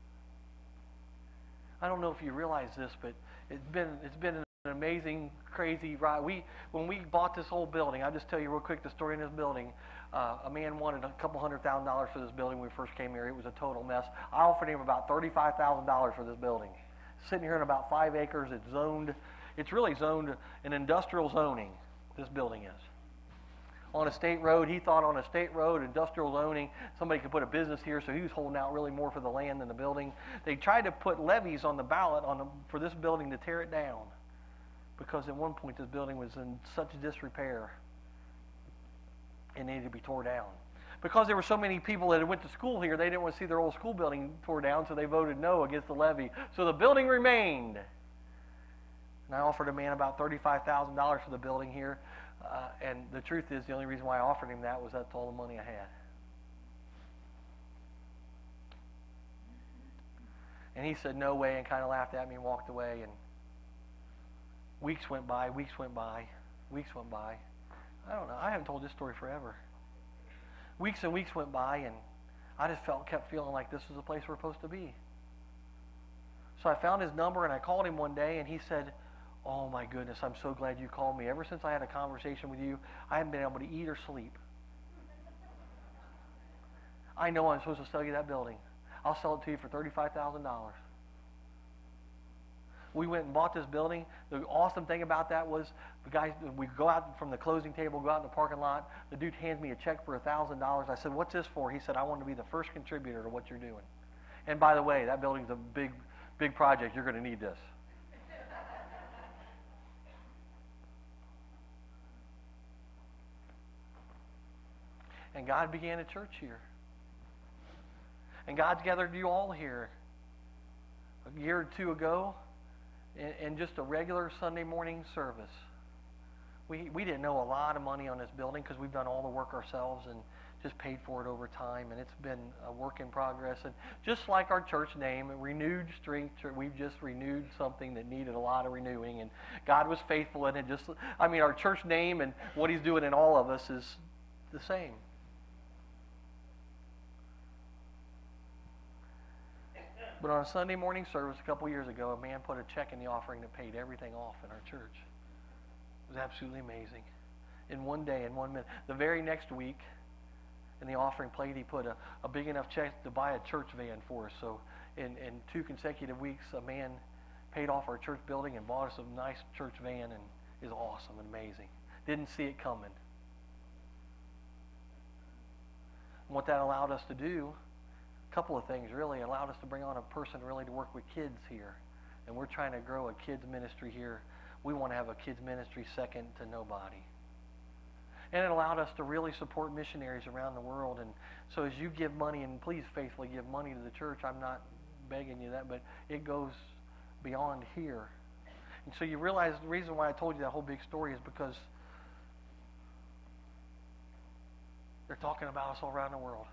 I don't know if you realize this, but it's been it's been an amazing, crazy ride. We when we bought this whole building, I'll just tell you real quick the story in this building. Uh, a man wanted a couple hundred thousand dollars for this building when we first came here. It was a total mess. I offered him about thirty-five thousand dollars for this building. Sitting here in about five acres. It's zoned. It's really zoned an industrial zoning. This building is. On a state road, he thought on a state road, industrial zoning, somebody could put a business here, so he was holding out really more for the land than the building. They tried to put levies on the ballot on the, for this building to tear it down, because at one point this building was in such disrepair and needed to be torn down. Because there were so many people that had went to school here, they didn't want to see their old school building tore down, so they voted no against the levy. So the building remained. And I offered a man about thirty-five thousand dollars for the building here. Uh, and the truth is, the only reason why I offered him that was that's all the money I had. And he said, no way, and kind of laughed at me and walked away. And weeks went by, weeks went by, weeks went by. I don't know. I haven't told this story forever. Weeks and weeks went by, and I just felt, kept feeling like this was the place we're supposed to be. So I found his number, and I called him one day, and he said, oh my goodness, I'm so glad you called me. Ever since I had a conversation with you, I haven't been able to eat or sleep. I know I'm supposed to sell you that building. I'll sell it to you for thirty-five thousand dollars. We went and bought this building. The awesome thing about that was, the guys, we go out from the closing table, go out in the parking lot. The dude hands me a check for one thousand dollars. I said, what's this for? He said, I want to be the first contributor to what you're doing. And by the way, that building's a big, big project. You're going to need this. And God began a church here. And God's gathered you all here. A year or two ago, in, in just a regular Sunday morning service. We, we didn't know a lot of money on this building because we've done all the work ourselves and just paid for it over time. And it's been a work in progress. And just like our church name, Renewed Strength Church, we've just renewed something that needed a lot of renewing. And God was faithful in it. Just, I mean, our church name and what He's doing in all of us is the same. But on a Sunday morning service a couple years ago, a man put a check in the offering that paid everything off in our church. It was absolutely amazing. In one day, in one minute. The very next week, in the offering plate, he put a, a big enough check to buy a church van for us. So in, in two consecutive weeks, a man paid off our church building and bought us a nice church van, and is awesome and amazing. Didn't see it coming. And what that allowed us to do, couple of things really. It allowed us to bring on a person really to work with kids here, and we're trying to grow a kids ministry here. We want to have a kids ministry second to nobody. And it allowed us to really support missionaries around the world. And so as you give money, and please faithfully give money to the church, I'm not begging you that, but it goes beyond here. And so you realize the reason why I told you that whole big story is because they're talking about us all around the world.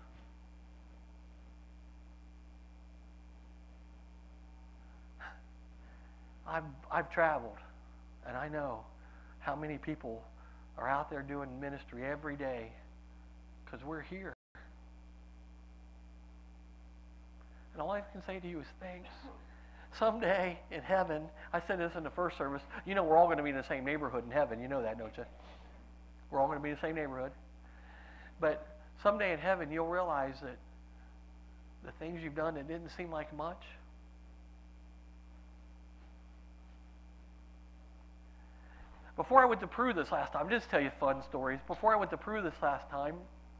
I've, I've traveled, and I know how many people are out there doing ministry every day because we're here. And all I can say to you is thanks. Someday in heaven, I said this in the first service, you know we're all going to be in the same neighborhood in heaven. You know that, don't you? We're all going to be in the same neighborhood. But someday in heaven, you'll realize that the things you've done that didn't seem like much, before I went to Peru this last time, just tell you fun stories. Before I went to Peru this last time,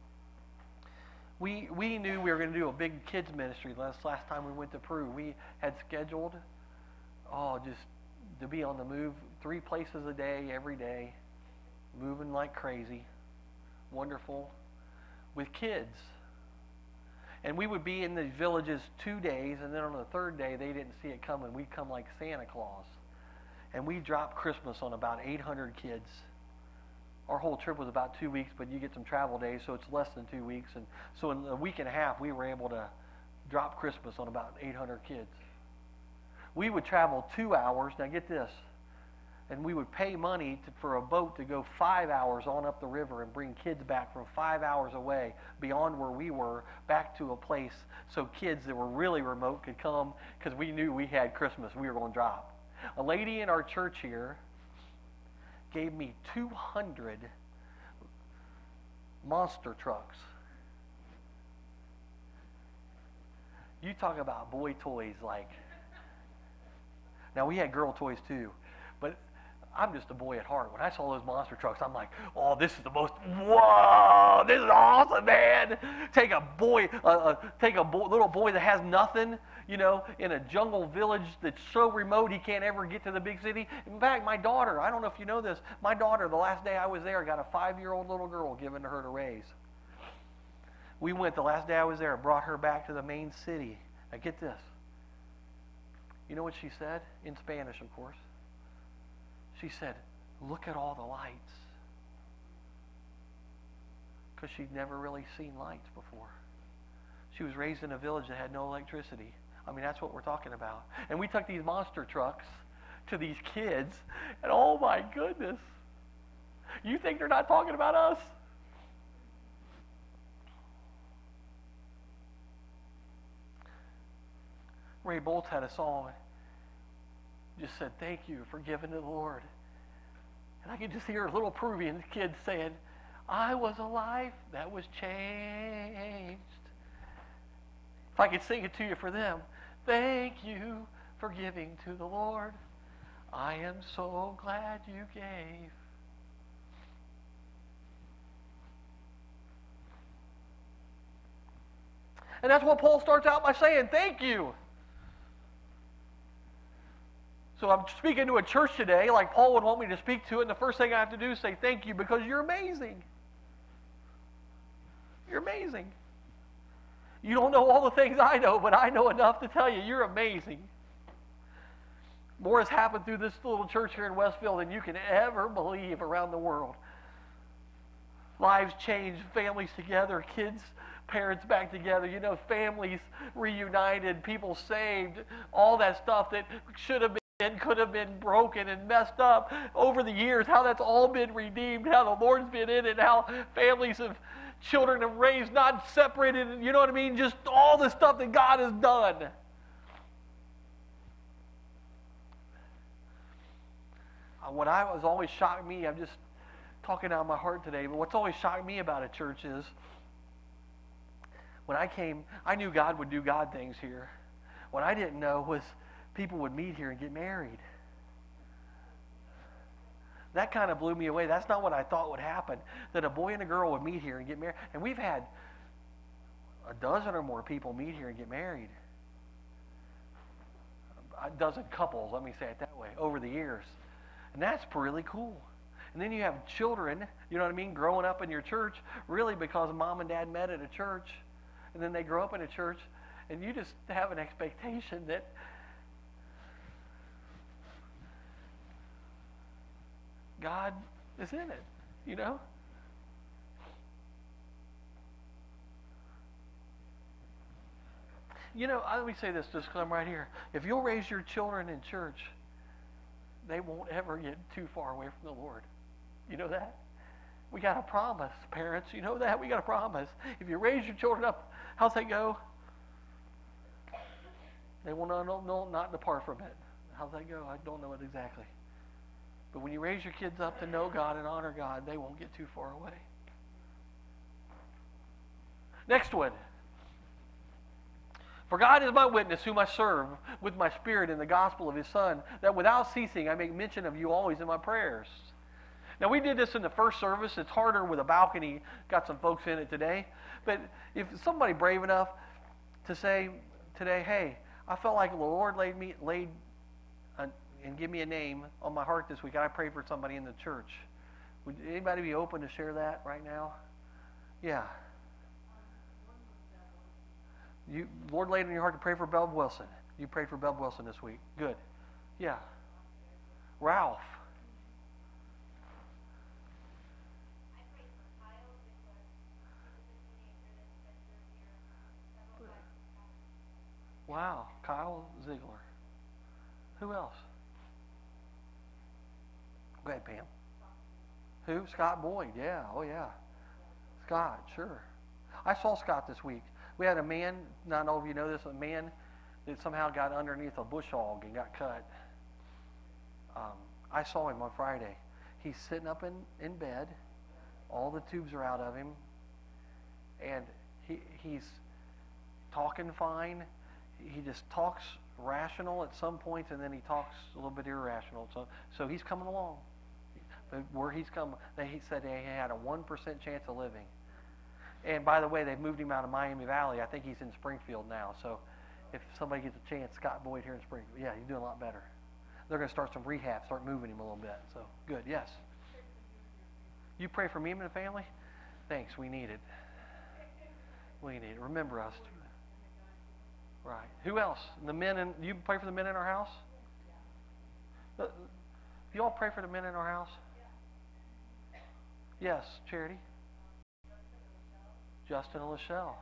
we we knew we were going to do a big kids ministry. Last last time we went to Peru, we had scheduled, oh, just to be on the move, three places a day, every day, moving like crazy, wonderful, with kids. And we would be in the villages two days, and then on the third day, they didn't see it coming. We'd come like Santa Claus. And we dropped Christmas on about eight hundred kids. Our whole trip was about two weeks, but you get some travel days, so it's less than two weeks. And so in a week and a half, we were able to drop Christmas on about eight hundred kids. We would travel two hours. Now get this. And we would pay money to, for a boat to go five hours on up the river and bring kids back from five hours away beyond where we were back to a place so kids that were really remote could come because we knew we had Christmas. We were going to drop. A lady in our church here gave me two hundred monster trucks. You talk about boy toys like... Now, we had girl toys too, but I'm just a boy at heart. When I saw those monster trucks, I'm like, oh, this is the most, whoa, this is awesome, man. Take a boy, uh, uh, take a bo- little boy that has nothing, you know, in a jungle village that's so remote he can't ever get to the big city. In fact, my daughter, I don't know if you know this, my daughter, the last day I was there, got a five-year-old little girl given to her to raise. We went the last day I was there, brought her back to the main city. Now get this. You know what she said? In Spanish, of course. She said, look at all the lights. Because she'd never really seen lights before. She was raised in a village that had no electricity. I mean, that's what we're talking about. And we took these monster trucks to these kids, and oh my goodness. You think they're not talking about us? Ray Boltz had a song, just said, thank you for giving to the Lord. And I could just hear little Peruvian kids saying, I was a life that was changed. If I could sing it to you for them, thank you for giving to the Lord. I am so glad you gave. And that's what Paul starts out by saying, thank you. So I'm speaking to a church today like Paul would want me to speak to it, and the first thing I have to do is say thank you because you're amazing. You're amazing. You don't know all the things I know, but I know enough to tell you you're amazing. More has happened through this little church here in Westfield than you can ever believe around the world. Lives changed, families together, kids, parents back together, you know, families reunited, people saved, all that stuff that should have been and could have been broken and messed up over the years, how that's all been redeemed, how the Lord's been in it, how families of children have raised, not separated, you know what I mean? Just all the stuff that God has done. Uh, what I was always shocked me, I'm just talking out of my heart today, but what's always shocked me about a church is when I came, I knew God would do God things here. What I didn't know was people would meet here and get married. That kind of blew me away. That's not what I thought would happen, that a boy and a girl would meet here and get married. And we've had a dozen or more people meet here and get married. A dozen couples, let me say it that way, over the years. And that's really cool. And then you have children, you know what I mean, growing up in your church, really because mom and dad met at a church, and then they grow up in a church, and you just have an expectation that God is in it, you know? You know, let me say this just because I'm right here. If you'll raise your children in church, they won't ever get too far away from the Lord. You know that? We got a promise, parents. You know that? We got a promise. If you raise your children up, how's that go? They will not, not, not depart from it. How's that go? I don't know it exactly. But when you raise your kids up to know God and honor God, they won't get too far away. Next one. For God is my witness, whom I serve with my spirit in the gospel of his Son, that without ceasing I make mention of you always in my prayers. Now, we did this in the first service. It's harder with a balcony. Got some folks in it today. But if somebody brave enough to say today, hey, I felt like the Lord laid me laid a, and give me a name on my heart this week, I prayed for somebody in the church. Would anybody be open to share that right now? Yeah. You, Lord laid in your heart to pray for Bev Wilson. You prayed for Bev Wilson this week. Good. Yeah. Ralph. Wow. Kyle Ziegler. Who else? ahead, Pam. Who? Scott Boyd. Yeah. Oh, yeah. Scott, sure. I saw Scott this week. We had a man, not all of you know this, a man that somehow got underneath a bush hog and got cut. Um, I saw him on Friday. He's sitting up in, in bed. All the tubes are out of him. And he he's talking fine. He just talks rational at some points, and then he talks a little bit irrational. So so he's coming along. But where he's come, he said he had a one percent chance of living. And by the way, they've moved him out of Miami Valley. I think he's in Springfield now. So if somebody gets a chance, Scott Boyd here in Springfield, yeah, he's doing a lot better. They're going to start some rehab, start moving him a little bit. So good, yes. You pray for me and the family? Thanks, we need it. We need it. Remember us. Right. Who else? The men in, you pray for the men in our house? Uh, you all pray for the men in our house? Yes, Charity. Justin and Lachelle.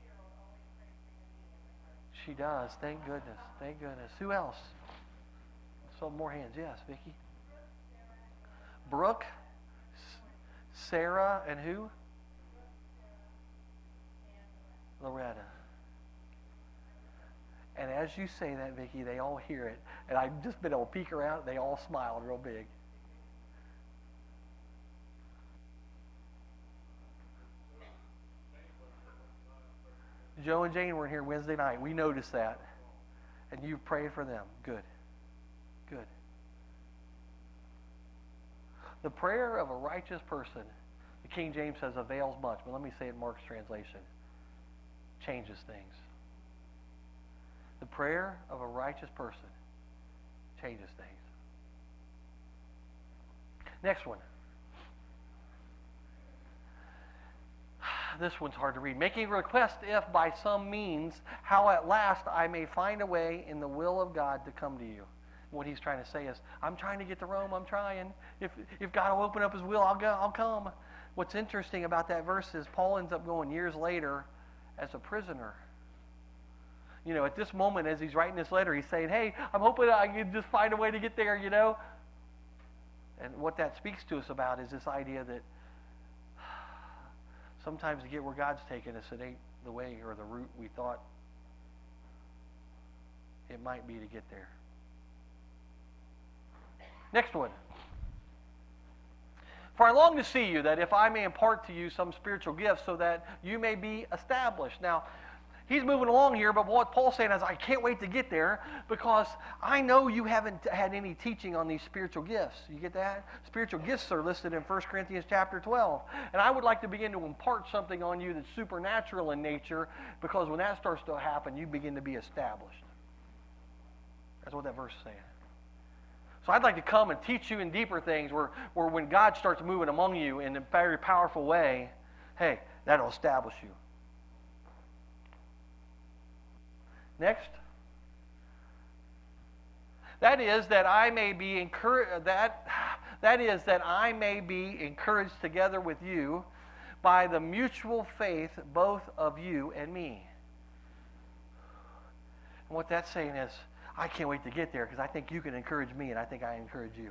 She does. Thank goodness. Thank goodness. Who else? Some more hands. Yes, Vicki. Brooke, Sarah, and who? Loretta. And as you say that, Vicki, they all hear it. And I've just been able to peek around, and they all smiled real big. Joe and Jane were here Wednesday night. We noticed that. And you prayed for them. Good. Good. The prayer of a righteous person, the King James says, avails much. But let me say it in Mark's translation. Changes things. The prayer of a righteous person changes things. Next one. This one's hard to read. Making a request if by some means, how at last I may find a way in the will of God to come to you. What he's trying to say is, I'm trying to get to Rome. I'm trying. If if God will open up his will, I'll go. I'll come. What's interesting about that verse is Paul ends up going years later as a prisoner. You know, at this moment, as he's writing this letter, he's saying, hey, I'm hoping I can just find a way to get there, you know. And what that speaks to us about is this idea that sometimes to get where God's taking us, it ain't the way or the route we thought it might be to get there. Next one. For I long to see you, that if I may impart to you some spiritual gifts, so that you may be established. Now, he's moving along here, but what Paul's saying is, I can't wait to get there because I know you haven't had any teaching on these spiritual gifts. You get that? Spiritual gifts are listed in First Corinthians chapter twelve. And I would like to begin to impart something on you that's supernatural in nature, because when that starts to happen, you begin to be established. That's what that verse is saying. So I'd like to come and teach you in deeper things where, where when God starts moving among you in a very powerful way, hey, that'll establish you. Next. That is that I may be encouraged that that is that I may be encouraged together with you by the mutual faith both of you and me. And what that's saying is, I can't wait to get there because I think you can encourage me and I think I encourage you.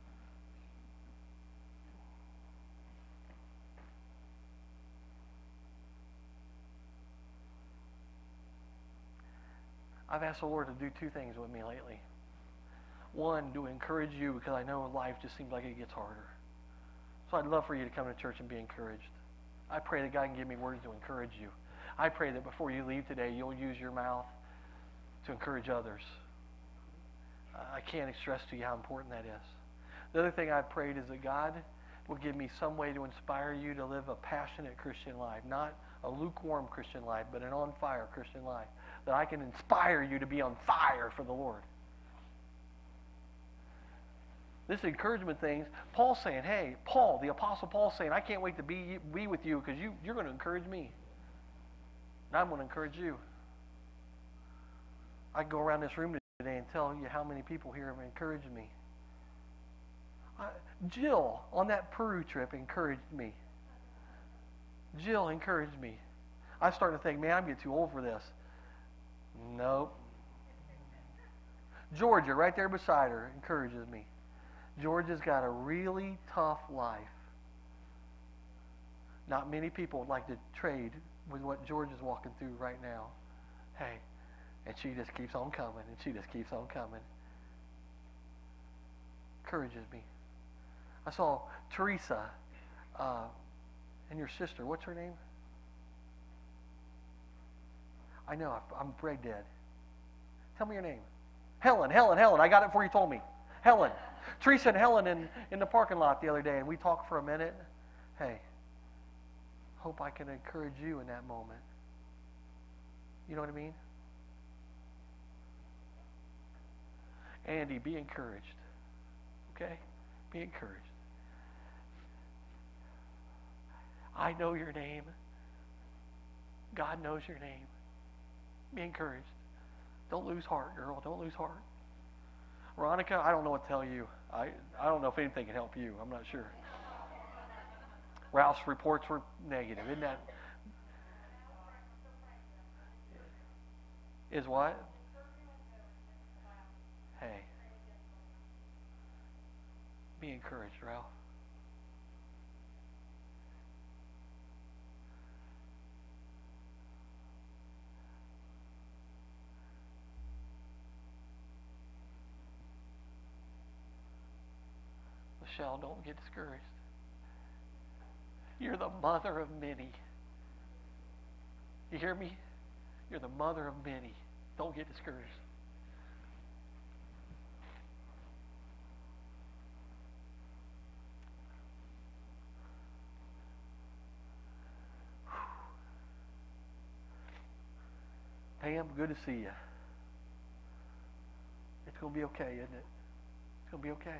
I've asked the Lord to do two things with me lately. One, to encourage you because I know life just seems like it gets harder. So I'd love for you to come to church and be encouraged. I pray that God can give me words to encourage you. I pray that before you leave today, you'll use your mouth to encourage others. I can't stress to you how important that is. The other thing I've prayed is that God will give me some way to inspire you to live a passionate Christian life. Not a lukewarm Christian life, but an on-fire Christian life. That I can inspire you to be on fire for the Lord. This encouragement thing, Paul's saying, hey, Paul, the Apostle Paul saying, I can't wait to be, be with you because you, you're going to encourage me. And I'm going to encourage you. I go around this room today and tell you how many people here have encouraged me. I, Jill, on that Peru trip, encouraged me. Jill encouraged me. I started to think, man, I'm getting too old for this. Nope. Georgia, right there beside her, encourages me. George has got a really tough life. Not many people would like to trade with what George is walking through right now. Hey, and she just keeps on coming, and she just keeps on coming. Encourages me. I saw Teresa uh, and your sister. What's her name? I know, I'm brain dead. Tell me your name. Helen, Helen, Helen. I got it before you told me. Helen. Teresa and Helen in, in the parking lot the other day, and we talked for a minute. Hey, hope I can encourage you in that moment. You know what I mean? Andy, be encouraged. Okay? Be encouraged. I know your name. God knows your name. Be encouraged. Don't lose heart, girl. Don't lose heart. Veronica, I don't know what to tell you. I, I don't know if anything can help you. I'm not sure. Ralph's reports were negative. Isn't that? Is what? Hey. Be encouraged, Ralph. Michelle, don't get discouraged. You're the mother of many. You hear me? You're the mother of many. Don't get discouraged. Pam, good to see you. It's going to be okay, isn't it? It's going to be okay.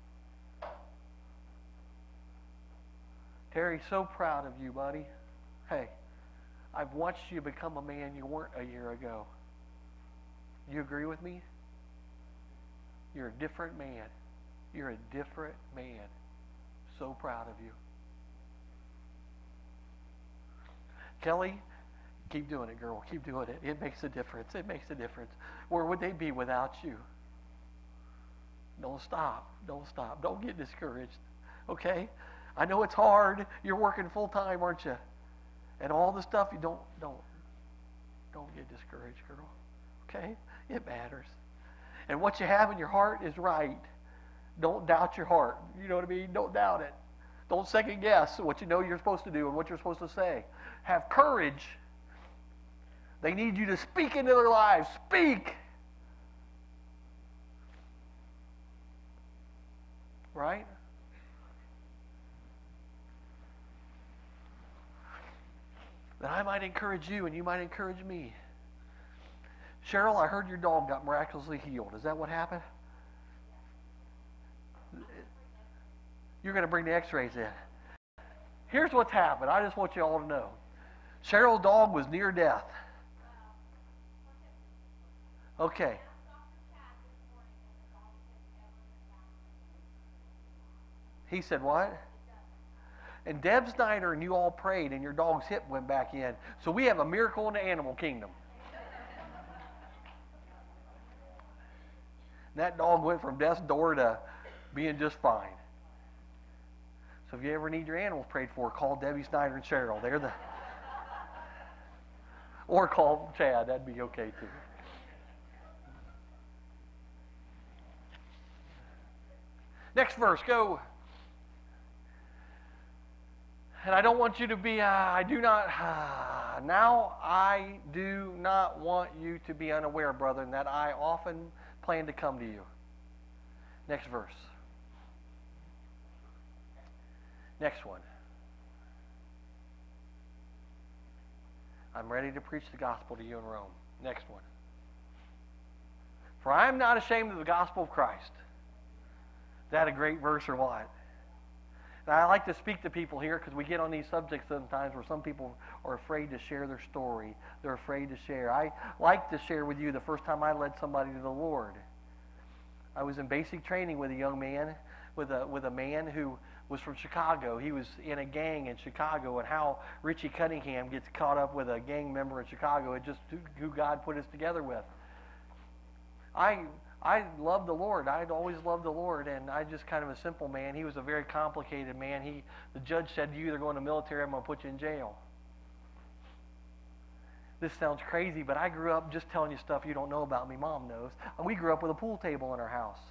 Terry, so proud of you, buddy. Hey, I've watched you become a man you weren't a year ago. You agree with me? You're a different man. You're a different man. So proud of you. Kelly, keep doing it, girl. Keep doing it. It makes a difference. It makes a difference. Where would they be without you? Don't stop. Don't stop. Don't get discouraged. Okay? I know it's hard. You're working full time, aren't you? And all the stuff, you don't, don't, don't get discouraged, girl. Okay? It matters. And what you have in your heart is right. Don't doubt your heart. You know what I mean? Don't doubt it. Don't second guess what you know you're supposed to do and what you're supposed to say. Have courage. They need you to speak into their lives. Speak. Right? That I might encourage you and you might encourage me. Cheryl, I heard your dog got miraculously healed. Is that what happened? You're going to bring the x-rays in. Here's what's happened. I just want you all to know. Cheryl's dog was near death. Okay. He said what? And Deb Snyder and you all prayed and your dog's hip went back in. So we have a miracle in the animal kingdom. That dog went from death's door to being just fine. So if you ever need your animals prayed for, call Debbie Snyder and Cheryl. They're the... Or call Chad. That'd be okay too. Next verse, go. And I don't want you to be, uh, I do not, uh, now I do not want you to be unaware, brethren, that I often plan to come to you. Next verse. Next one. I'm ready to preach the gospel to you in Rome. Next one. For I am not ashamed of the gospel of Christ. Is that a great verse or what? And I like to speak to people here because we get on these subjects sometimes where some people are afraid to share their story. They're afraid to share. I like to share with you the first time I led somebody to the Lord. I was in basic training with a young man, with a with a man who was from Chicago. He was in a gang in Chicago, and how Richie Cunningham gets caught up with a gang member in Chicago. It's just who God put us together with. I I loved the Lord. I'd always loved the Lord, and I just kind of a simple man. He was a very complicated man. He, the judge said, you either go in the military or I'm going to put you in jail. This sounds crazy, but I grew up just telling you stuff you don't know about me. Mom knows. We grew up with a pool table in our house.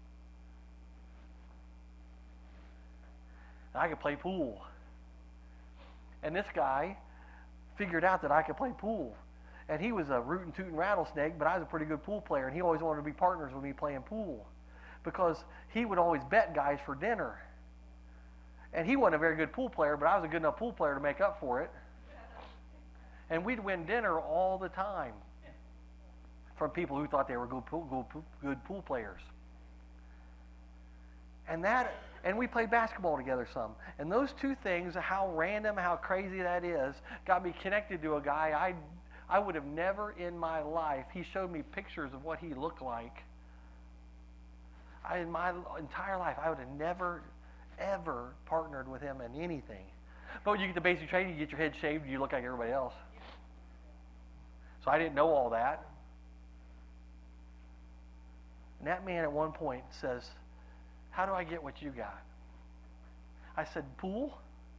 And I could play pool. And this guy figured out that I could play pool. And he was a rootin' tootin' rattlesnake, but I was a pretty good pool player, and he always wanted to be partners with me playing pool because he would always bet guys for dinner. And he wasn't a very good pool player, but I was a good enough pool player to make up for it. And we'd win dinner all the time from people who thought they were good pool, good, good pool players. And that, and we played basketball together some. And those two things, how random, how crazy that is, got me connected to a guy I I would have never in my life, he showed me pictures of what he looked like. I, in my entire life, I would have never, ever partnered with him in anything. But when you get the basic training, you get your head shaved, you look like everybody else. So I didn't know all that. And that man at one point says, how do I get what you got? I said, pool?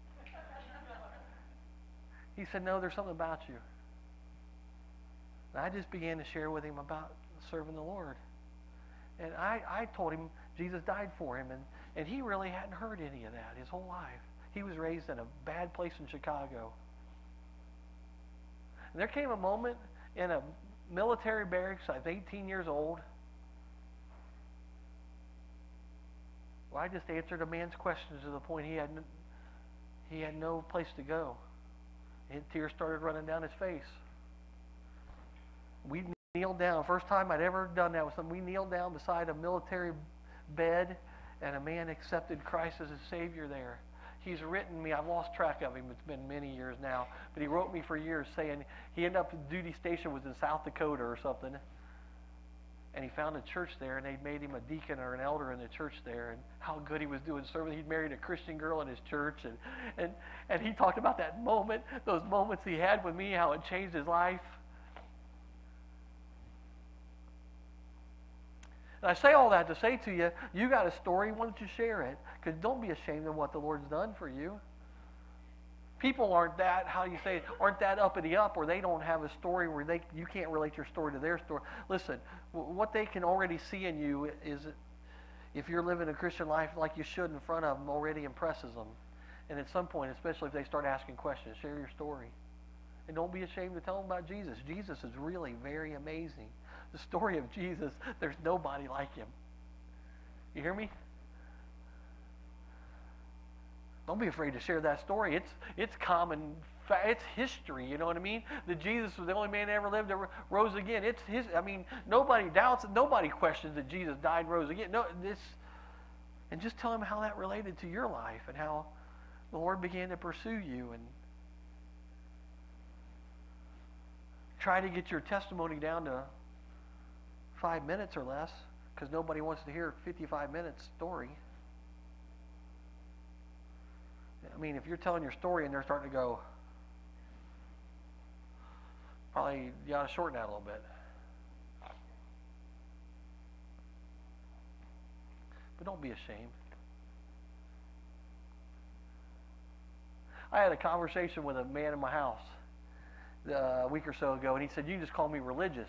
He said, no, there's something about you. And I just began to share with him about serving the Lord. And I, I told him Jesus died for him, and, and he really hadn't heard any of that his whole life. He was raised in a bad place in Chicago. And there came a moment in a military barracks, I was eighteen years old, where I just answered a man's questions to the point he had, n- he had no place to go. And tears started running down his face. We kneeled down. First time I'd ever done that with something. We kneeled down beside a military bed, and a man accepted Christ as his Savior there. He's written me. I've lost track of him. It's been many years now. But he wrote me for years saying he ended up, the duty station was in South Dakota or something. And he found a church there, and they'd made him a deacon or an elder in the church there, and how good he was doing serving. He'd married a Christian girl in his church, and, and, and he talked about that moment, those moments he had with me, how it changed his life. And I say all that to say to you, you got a story, why don't you share it? Because don't be ashamed of what the Lord's done for you. People aren't that, how do you say it, aren't that uppity up, or they don't have a story where they you can't relate your story to their story. Listen, what they can already see in you is, if you're living a Christian life like you should in front of them, already impresses them. And at some point, especially if they start asking questions, share your story. And don't be ashamed to tell them about Jesus. Jesus is really very amazing. The story of Jesus, there's nobody like him. You hear me? Don't be afraid to share that story. It's it's common, it's history. You know what I mean? That Jesus was the only man that ever lived that rose again. It's his. I mean, nobody doubts it. Nobody questions that Jesus died and rose again. No, this, and just tell them how that related to your life and how the Lord began to pursue you, and try to get your testimony down to five minutes or less, because nobody wants to hear a fifty-five minute story. I mean, if you're telling your story and they're starting to go, probably you ought to shorten that a little bit. But don't be ashamed. I had a conversation with a man in my house uh, a week or so ago, and he said, you just call me religious.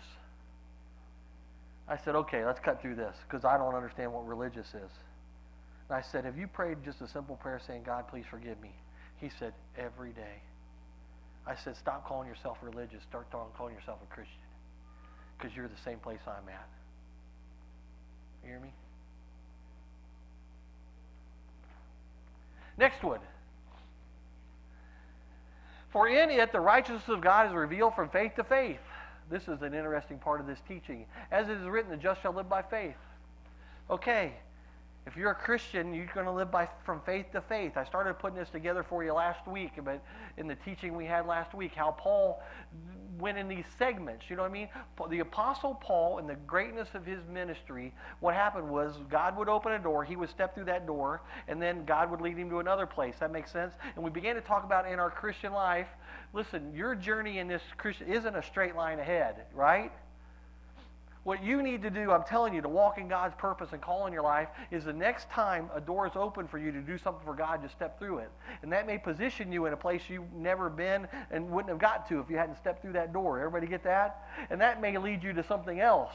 I said, okay, let's cut through this, because I don't understand what religious is. And I said, have you prayed just a simple prayer saying, God, please forgive me? He said, every day. I said, stop calling yourself religious. Start calling yourself a Christian, because you're the same place I'm at. You hear me? Next one. For in it the righteousness of God is revealed from faith to faith. This is an interesting part of this teaching. As it is written, the just shall live by faith. Okay, if you're a Christian, you're going to live by from faith to faith. I started putting this together for you last week, but in the teaching we had last week, how Paul went in these segments. You know what I mean? The Apostle Paul, in the greatness of his ministry, what happened was God would open a door, he would step through that door, and then God would lead him to another place. That makes sense? And we began to talk about in our Christian life, listen, your journey in this Christian isn't a straight line ahead, right? What you need to do, I'm telling you, to walk in God's purpose and call in your life is the next time a door is open for you to do something for God, just step through it. And that may position you in a place you've never been and wouldn't have got to if you hadn't stepped through that door. Everybody get that? And that may lead you to something else.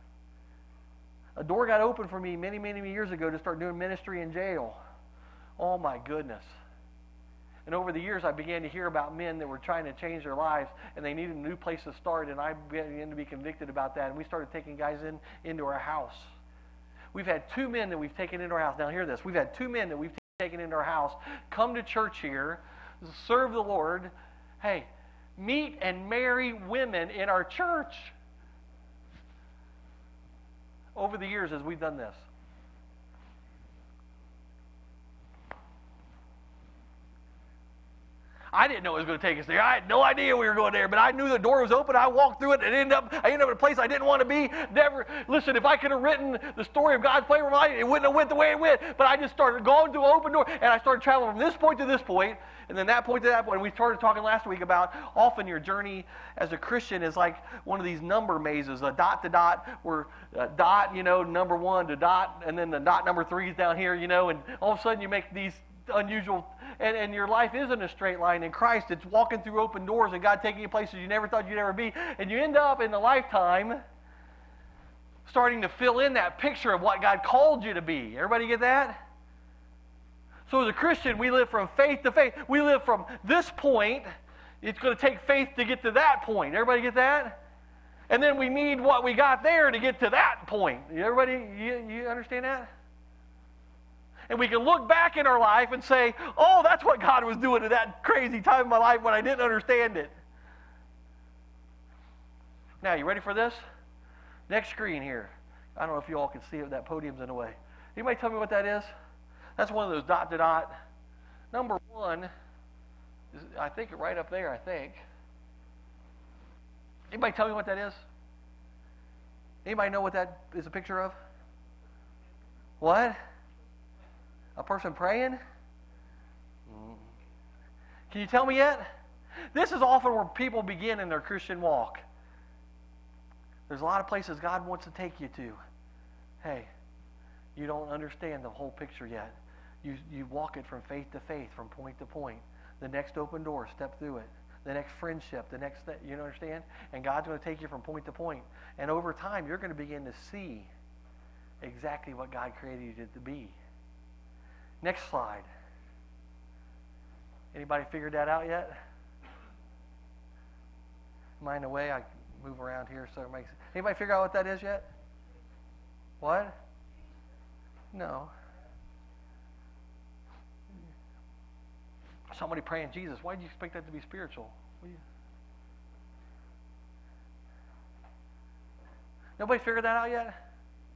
A door got open for me many, many years ago to start doing ministry in jail. Oh, my goodness. And over the years, I began to hear about men that were trying to change their lives, and they needed a new place to start, and I began to be convicted about that, and we started taking guys in into our house. We've had two men that we've taken into our house. Now, hear this. We've had two men that we've taken into our house, come to church here, serve the Lord, hey, meet and marry women in our church. Over the years as we've done this. I didn't know it was going to take us there. I had no idea we were going there, but I knew the door was open. I walked through it and ended up, I ended up in a place I didn't want to be. Never, listen, if I could have written the story of God's plan for my life, it wouldn't have went the way it went. But I just started going through an open door, and I started traveling from this point to this point, and then that point to that point. And we started talking last week about often your journey as a Christian is like one of these number mazes, a dot to dot, where a dot, you know, number one to dot, and then the dot number three is down here, you know, and all of a sudden you make these unusual, and, and your life isn't a straight line in Christ. It's walking through open doors and God taking you places you never thought you'd ever be, and you end up in a lifetime starting to fill in that picture of what God called you to be. Everybody get that? So as a Christian, we live from faith to faith. We live from this point. It's going to take faith to get to that point. Everybody get that? And then we need what we got there to get to that point. Everybody, you, you understand that? And we can look back in our life and say, oh, that's what God was doing at that crazy time in my life when I didn't understand it. Now, you ready for this? Next screen here. I don't know if you all can see it. That podium's in the way. Anybody tell me what that is? That's one of those dot to dot. Number one is, I think, right up there, I think. Anybody tell me what that is? Anybody know what that is a picture of? What? A person praying? Can you tell me yet? This is often where people begin in their Christian walk. There's a lot of places God wants to take you to. Hey, you don't understand the whole picture yet. You, you walk it from faith to faith, from point to point. The next open door, step through it. The next friendship, the next, you understand? And God's going to take you from point to point. And over time, you're going to begin to see exactly what God created you to be. Next slide. Anybody figured that out yet? Am I in the way? I move around here so it makes. Anybody figure out what that is yet? What? No. Somebody praying, Jesus, why do you expect that to be spiritual? What do you... Nobody figured that out yet?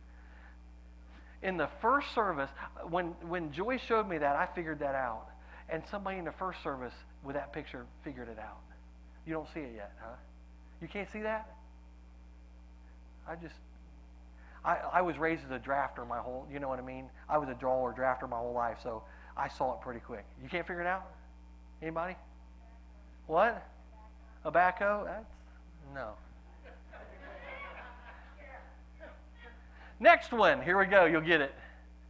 In the first service, when, when Joy showed me that, I figured that out. And somebody in the first service with that picture figured it out. You don't see it yet, huh? You can't see that? I just, I, I was raised as a drafter my whole, you know what I mean? I was a drawer, drafter my whole life, so I saw it pretty quick. You can't figure it out? Anybody? What? A backhoe? That's, no. Next one. Here we go. You'll get it.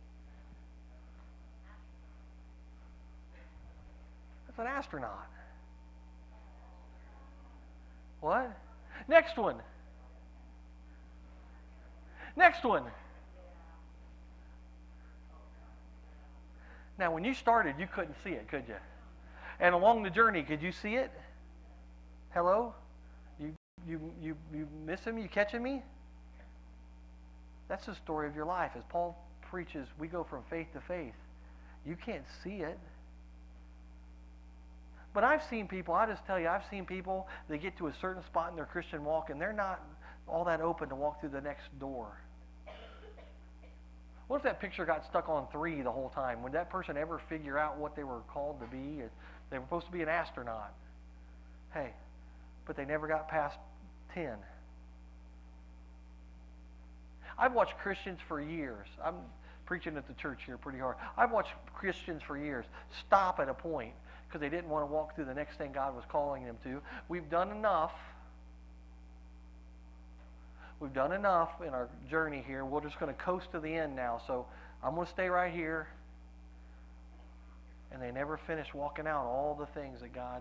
That's an astronaut. What? Next one. Next one. Now, when you started, you couldn't see it, could you? And along the journey, could you see it? Hello? You you you you missing me? You catching me? That's the story of your life. As Paul preaches, we go from faith to faith. You can't see it. But I've seen people, I just tell you, I've seen people, they get to a certain spot in their Christian walk and they're not all that open to walk through the next door. What if that picture got stuck on three the whole time? Would that person ever figure out what they were called to be? They were supposed to be an astronaut. Hey, but they never got past ten. I've watched Christians for years. I'm preaching at the church here pretty hard. I've watched Christians for years stop at a point because they didn't want to walk through the next thing God was calling them to. We've done enough. we've done enough in our journey here. We're just going to coast to the end now. So I'm going to stay right here. And they never finish walking out all the things that God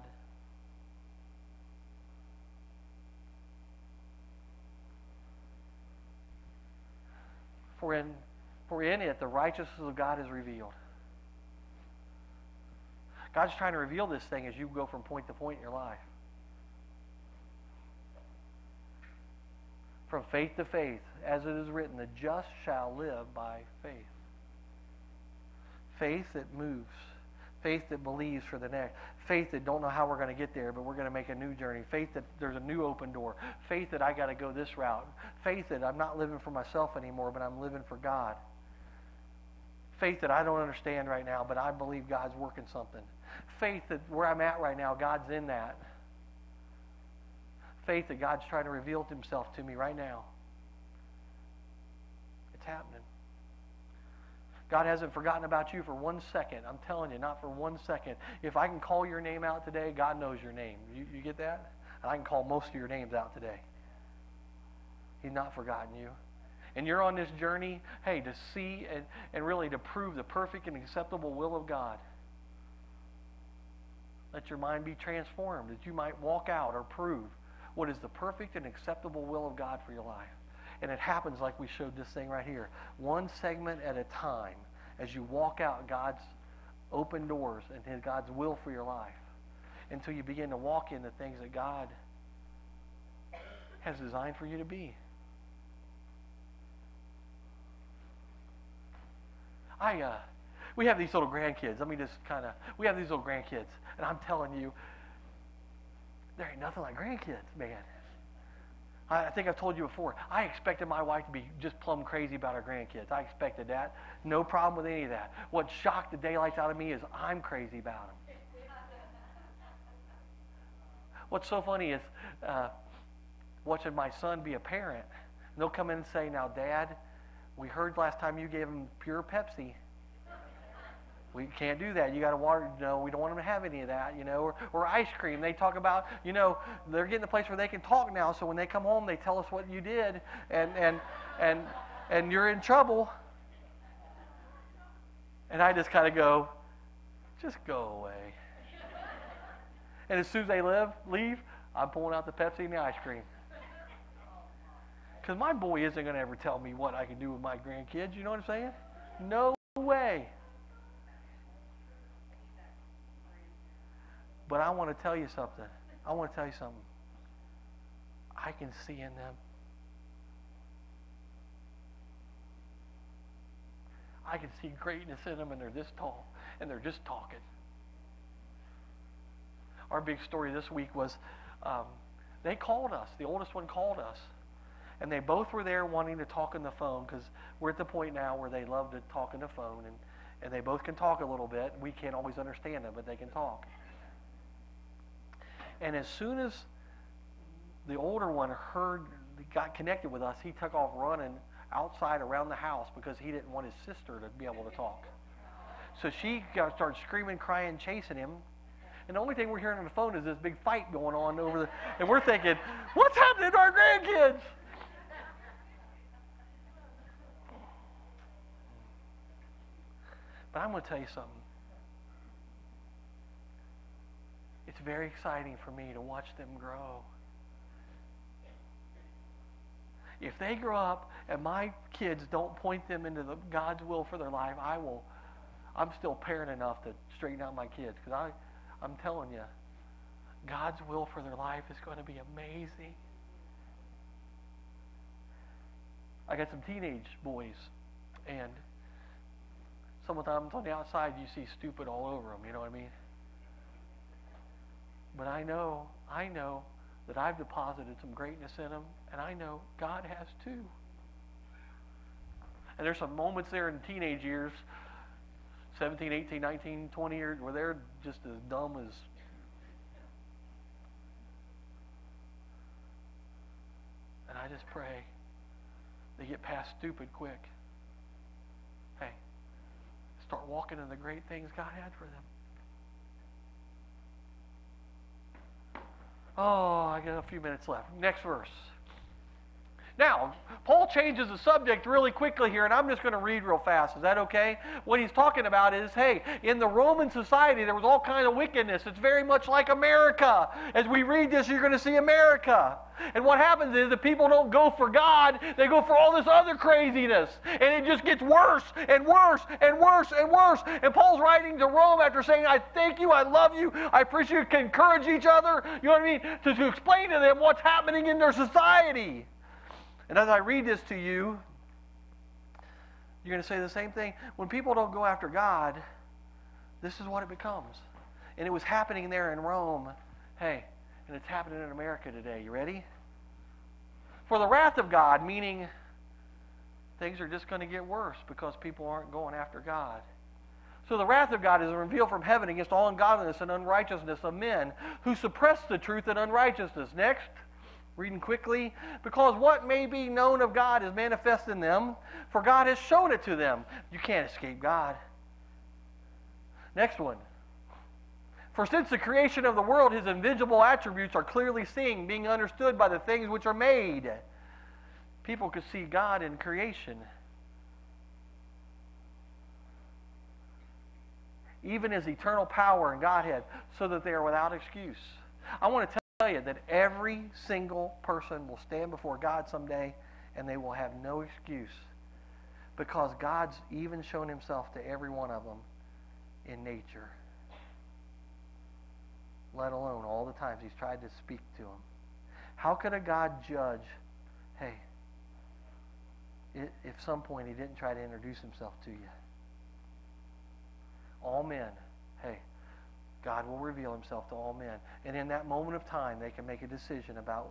For in, for in it the righteousness of God is revealed. God's trying to reveal this thing as you go from point to point in your life. From faith to faith, as it is written, the just shall live by faith. Faith that moves. Faith that believes for the next. Faith that don't know how we're going to get there, but we're going to make a new journey. Faith that there's a new open door. Faith that I got to go this route. Faith that I'm not living for myself anymore, but I'm living for God. Faith that I don't understand right now, but I believe God's working something. Faith that where I'm at right now, God's in that. Faith that God's trying to reveal himself to me right now. It's happening. God hasn't forgotten about you for one second. I'm telling you, not for one second. If I can call your name out today, God knows your name. You, you get that? And I can call most of your names out today. He's not forgotten you. And you're on this journey, hey, to see and, and really to prove the perfect and acceptable will of God. Let your mind be transformed that you might walk out or prove what is the perfect and acceptable will of God for your life. And it happens like we showed this thing right here. One segment at a time as you walk out God's open doors and his God's will for your life until you begin to walk in the things that God has designed for you to be. I, uh, we have these little grandkids. Let me just kind of, we have these little grandkids. And I'm telling you, there ain't nothing like grandkids, man. I think I've told you before, I expected my wife to be just plumb crazy about her grandkids. I expected that. No problem with any of that. What shocked the daylights out of me is I'm crazy about them. What's so funny is uh, watching my son be a parent. And they'll come in and say, now, Dad, we heard last time you gave him pure Pepsi. We can't do that. You got to water. You know, we don't want them to have any of that. You know, or, or ice cream. They talk about. You know, they're getting to a place where they can talk now. So when they come home, they tell us what you did, and and and and you're in trouble. And I just kind of go, just go away. And as soon as they live, leave, I'm pulling out the Pepsi and the ice cream. Because my boy isn't going to ever tell me what I can do with my grandkids. You know what I'm saying? No way. But I want to tell you something. I want to tell you something. I can see in them. I can see greatness in them, and they're this tall, and they're just talking. Our big story this week was um, they called us. The oldest one called us. And they both were there wanting to talk on the phone because we're at the point now where they love to talk on the phone. And, and they both can talk a little bit. We can't always understand them, but they can talk. And as soon as the older one heard, got connected with us, he took off running outside around the house because he didn't want his sister to be able to talk. So she got, started screaming, crying, chasing him. And the only thing we're hearing on the phone is this big fight going on over the... And we're thinking, what's happening to our grandkids? But I'm going to tell you something. It's very exciting for me to watch them grow. If they grow up and my kids don't point them into the God's will for their life, I will. I'm still parent enough to straighten out my kids because I, I'm telling you, God's will for their life is going to be amazing. I got some teenage boys, and sometimes on the outside you see stupid all over them. You know what I mean? But I know, I know that I've deposited some greatness in them, and I know God has too. And there's some moments there in teenage years, seventeen, eighteen, nineteen, twenty years, where they're just as dumb as... And I just pray they get past stupid quick. Hey, start walking in the great things God had for them. Oh, I got a few minutes left. Next verse. Now, Paul changes the subject really quickly here, and I'm just going to read real fast. Is that okay? What he's talking about is, hey, in the Roman society, there was all kind of wickedness. It's very much like America. As we read this, you're going to see America. And what happens is that people don't go for God, they go for all this other craziness. And it just gets worse and worse and worse and worse. And Paul's writing to Rome after saying, I thank you, I love you, I appreciate you can encourage each other, you know what I mean, to, to explain to them what's happening in their society. And as I read this to you, you're going to say the same thing. When people don't go after God, this is what it becomes. And it was happening there in Rome. Hey, and it's happening in America today. You ready? For the wrath of God, meaning things are just going to get worse because people aren't going after God. So the wrath of God is revealed from heaven against all ungodliness and unrighteousness of men who suppress the truth in unrighteousness. Next. Reading quickly. Because what may be known of God is manifest in them, for God has shown it to them. You can't escape God. Next one. For since the creation of the world, his invisible attributes are clearly seen, being understood by the things which are made. People could see God in creation. Even his eternal power and Godhead, so that they are without excuse. I want to tell tell you that every single person will stand before God someday and they will have no excuse because God's even shown himself to every one of them in nature, let alone all the times he's tried to speak to them. How could a God judge, hey, if some point he didn't try to introduce himself to you? All men, hey, God will reveal himself to all men. And in that moment of time, they can make a decision about.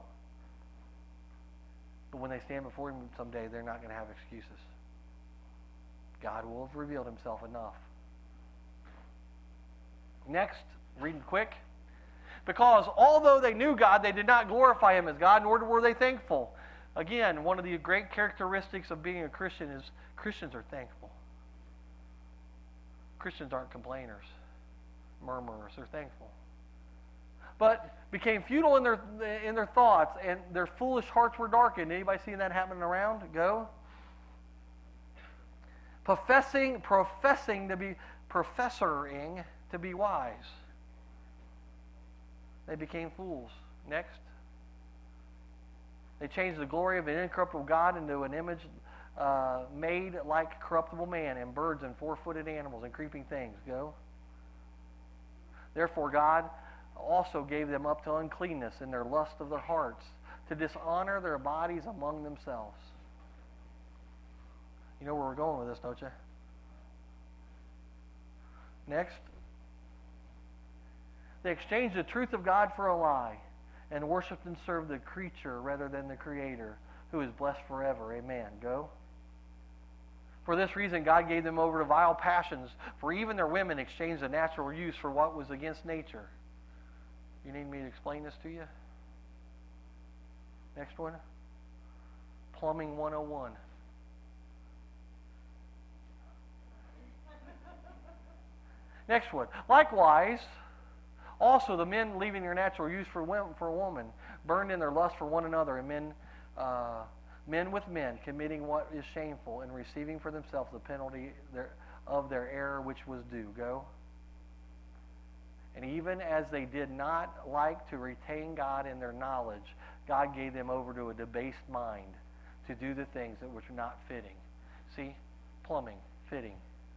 But when they stand before him someday, they're not going to have excuses. God will have revealed himself enough. Next, reading quick. Because although they knew God, they did not glorify him as God, nor were they thankful. Again, one of the great characteristics of being a Christian is Christians are thankful. Christians aren't complainers, murmurers. They're thankful. But became futile in their in their thoughts, and their foolish hearts were darkened. Anybody seeing that happening around? Go. Professing, professing to be, professoring to be wise. They became fools. Next. They changed the glory of an incorruptible God into an image uh, made like corruptible man, and birds and four-footed animals and creeping things. Go. Therefore God also gave them up to uncleanness in their lust of their hearts, to dishonor their bodies among themselves. You know where we're going with this, don't you? Next. They exchanged the truth of God for a lie, and worshipped and served the creature rather than the Creator, who is blessed forever. Amen. Go. For this reason, God gave them over to vile passions, for even their women exchanged the natural use for what was against nature. You need me to explain this to you? Next one. Plumbing one oh one. Next one. Likewise, also the men leaving their natural use for for a woman, burned in their lust for one another, and men, uh, men with men, committing what is shameful, and receiving for themselves the penalty their, of their error which was due. Go. And even as they did not like to retain God in their knowledge, God gave them over to a debased mind to do the things that were not fitting. See? Plumbing. Fitting.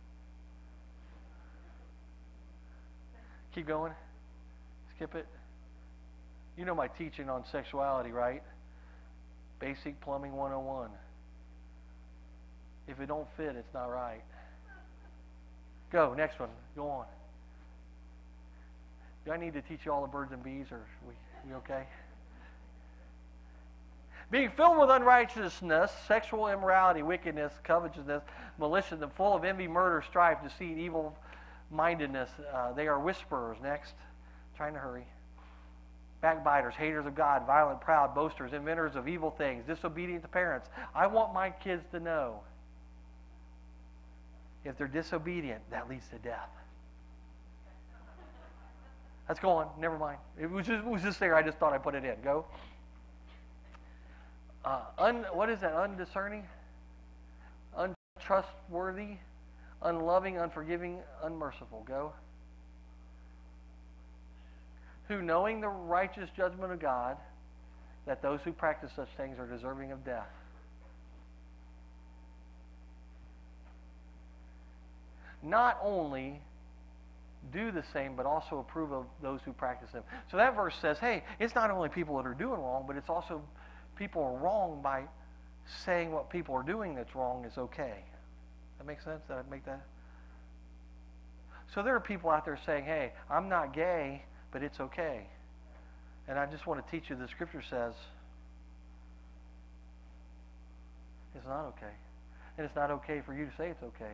Keep going. Skip it. You know my teaching on sexuality, right? Basic Plumbing one oh one. If it don't fit, it's not right. Go. Next one. Go on. Do I need to teach you all the birds and bees, or we, we okay? Being filled with unrighteousness, sexual immorality, wickedness, covetousness, maliciousness, and full of envy, murder, strife, deceit, evil-mindedness. Uh, they are whisperers. Next. Trying to hurry. Backbiters, haters of God, violent, proud, boasters, inventors of evil things, disobedient to parents. I want my kids to know, if they're disobedient, that leads to death. Let's go on. Never mind. It was just, it was just there. I just thought I'd put it in. Go. Uh, un, what is that? Undiscerning? Untrustworthy? Unloving, unforgiving, unmerciful. Go. Who, knowing the righteous judgment of God, that those who practice such things are deserving of death. Not only do the same, but also approve of those who practice them. So that verse says, hey, it's not only people that are doing wrong, but it's also people are wrong by saying what people are doing that's wrong is okay. That make sense? Did I make that? So there are people out there saying, hey, I'm not gay, but it's okay. And I just want to teach you the scripture says it's not okay. And it's not okay for you to say it's okay.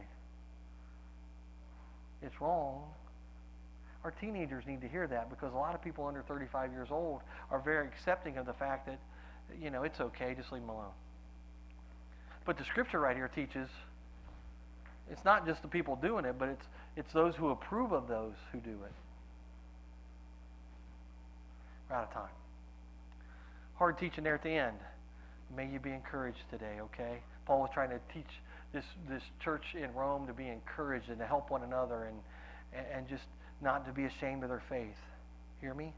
It's wrong. Our teenagers need to hear that, because a lot of people under thirty-five years old are very accepting of the fact that, you know, it's okay, just leave them alone. But the scripture right here teaches it's not just the people doing it, but it's it's those who approve of those who do it. We're out of time. Hard teaching there at the end. May you be encouraged today, okay? Paul was trying to teach this this church in Rome to be encouraged and to help one another and and just not to be ashamed of their faith. Hear me?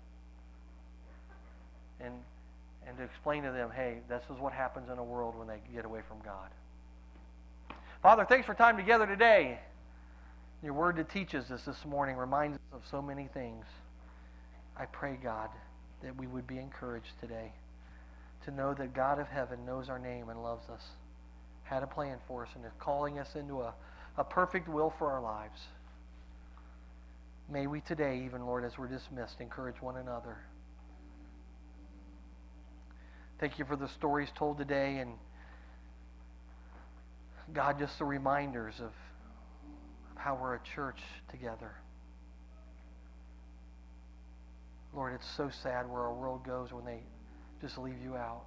And and to explain to them, hey, this is what happens in a world when they get away from God. Father, thanks for time together today. Your word that teaches us this morning reminds us of so many things. I pray, God, that we would be encouraged today to know that God of heaven knows our name and loves us, had a plan for us, and is calling us into a, a perfect will for our lives. May we today, even, Lord, as we're dismissed, encourage one another. Thank you for the stories told today, and God, just the reminders of how we're a church together. Lord, it's so sad where our world goes when they just leave you out.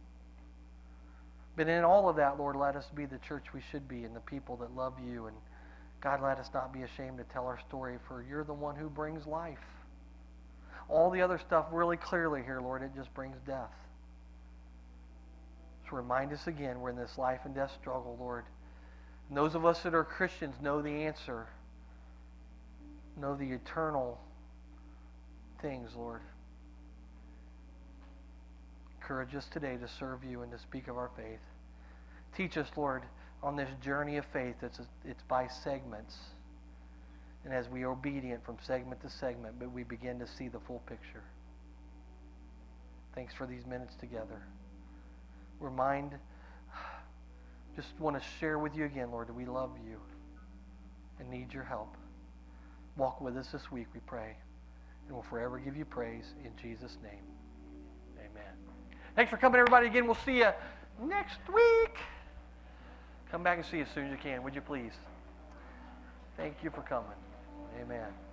But in all of that, Lord, let us be the church we should be and the people that love you. And God, let us not be ashamed to tell our story, for you're the one who brings life. All the other stuff really clearly here, Lord, it just brings death. So remind us again, we're in this life and death struggle, Lord. And those of us that are Christians know the answer, know the eternal things, Lord. Encourage us today to serve you and to speak of our faith. Teach us, Lord, on this journey of faith, it's, it's by segments. And as we are obedient from segment to segment, but we begin to see the full picture. Thanks for these minutes together. Remind, just want to share with you again, Lord, that we love you and need your help. Walk with us this week, we pray. And we'll forever give you praise in Jesus' name. Amen. Thanks for coming, everybody. Again, we'll see you next week. Come back and see us as soon as you can, would you please? Thank you for coming. Amen.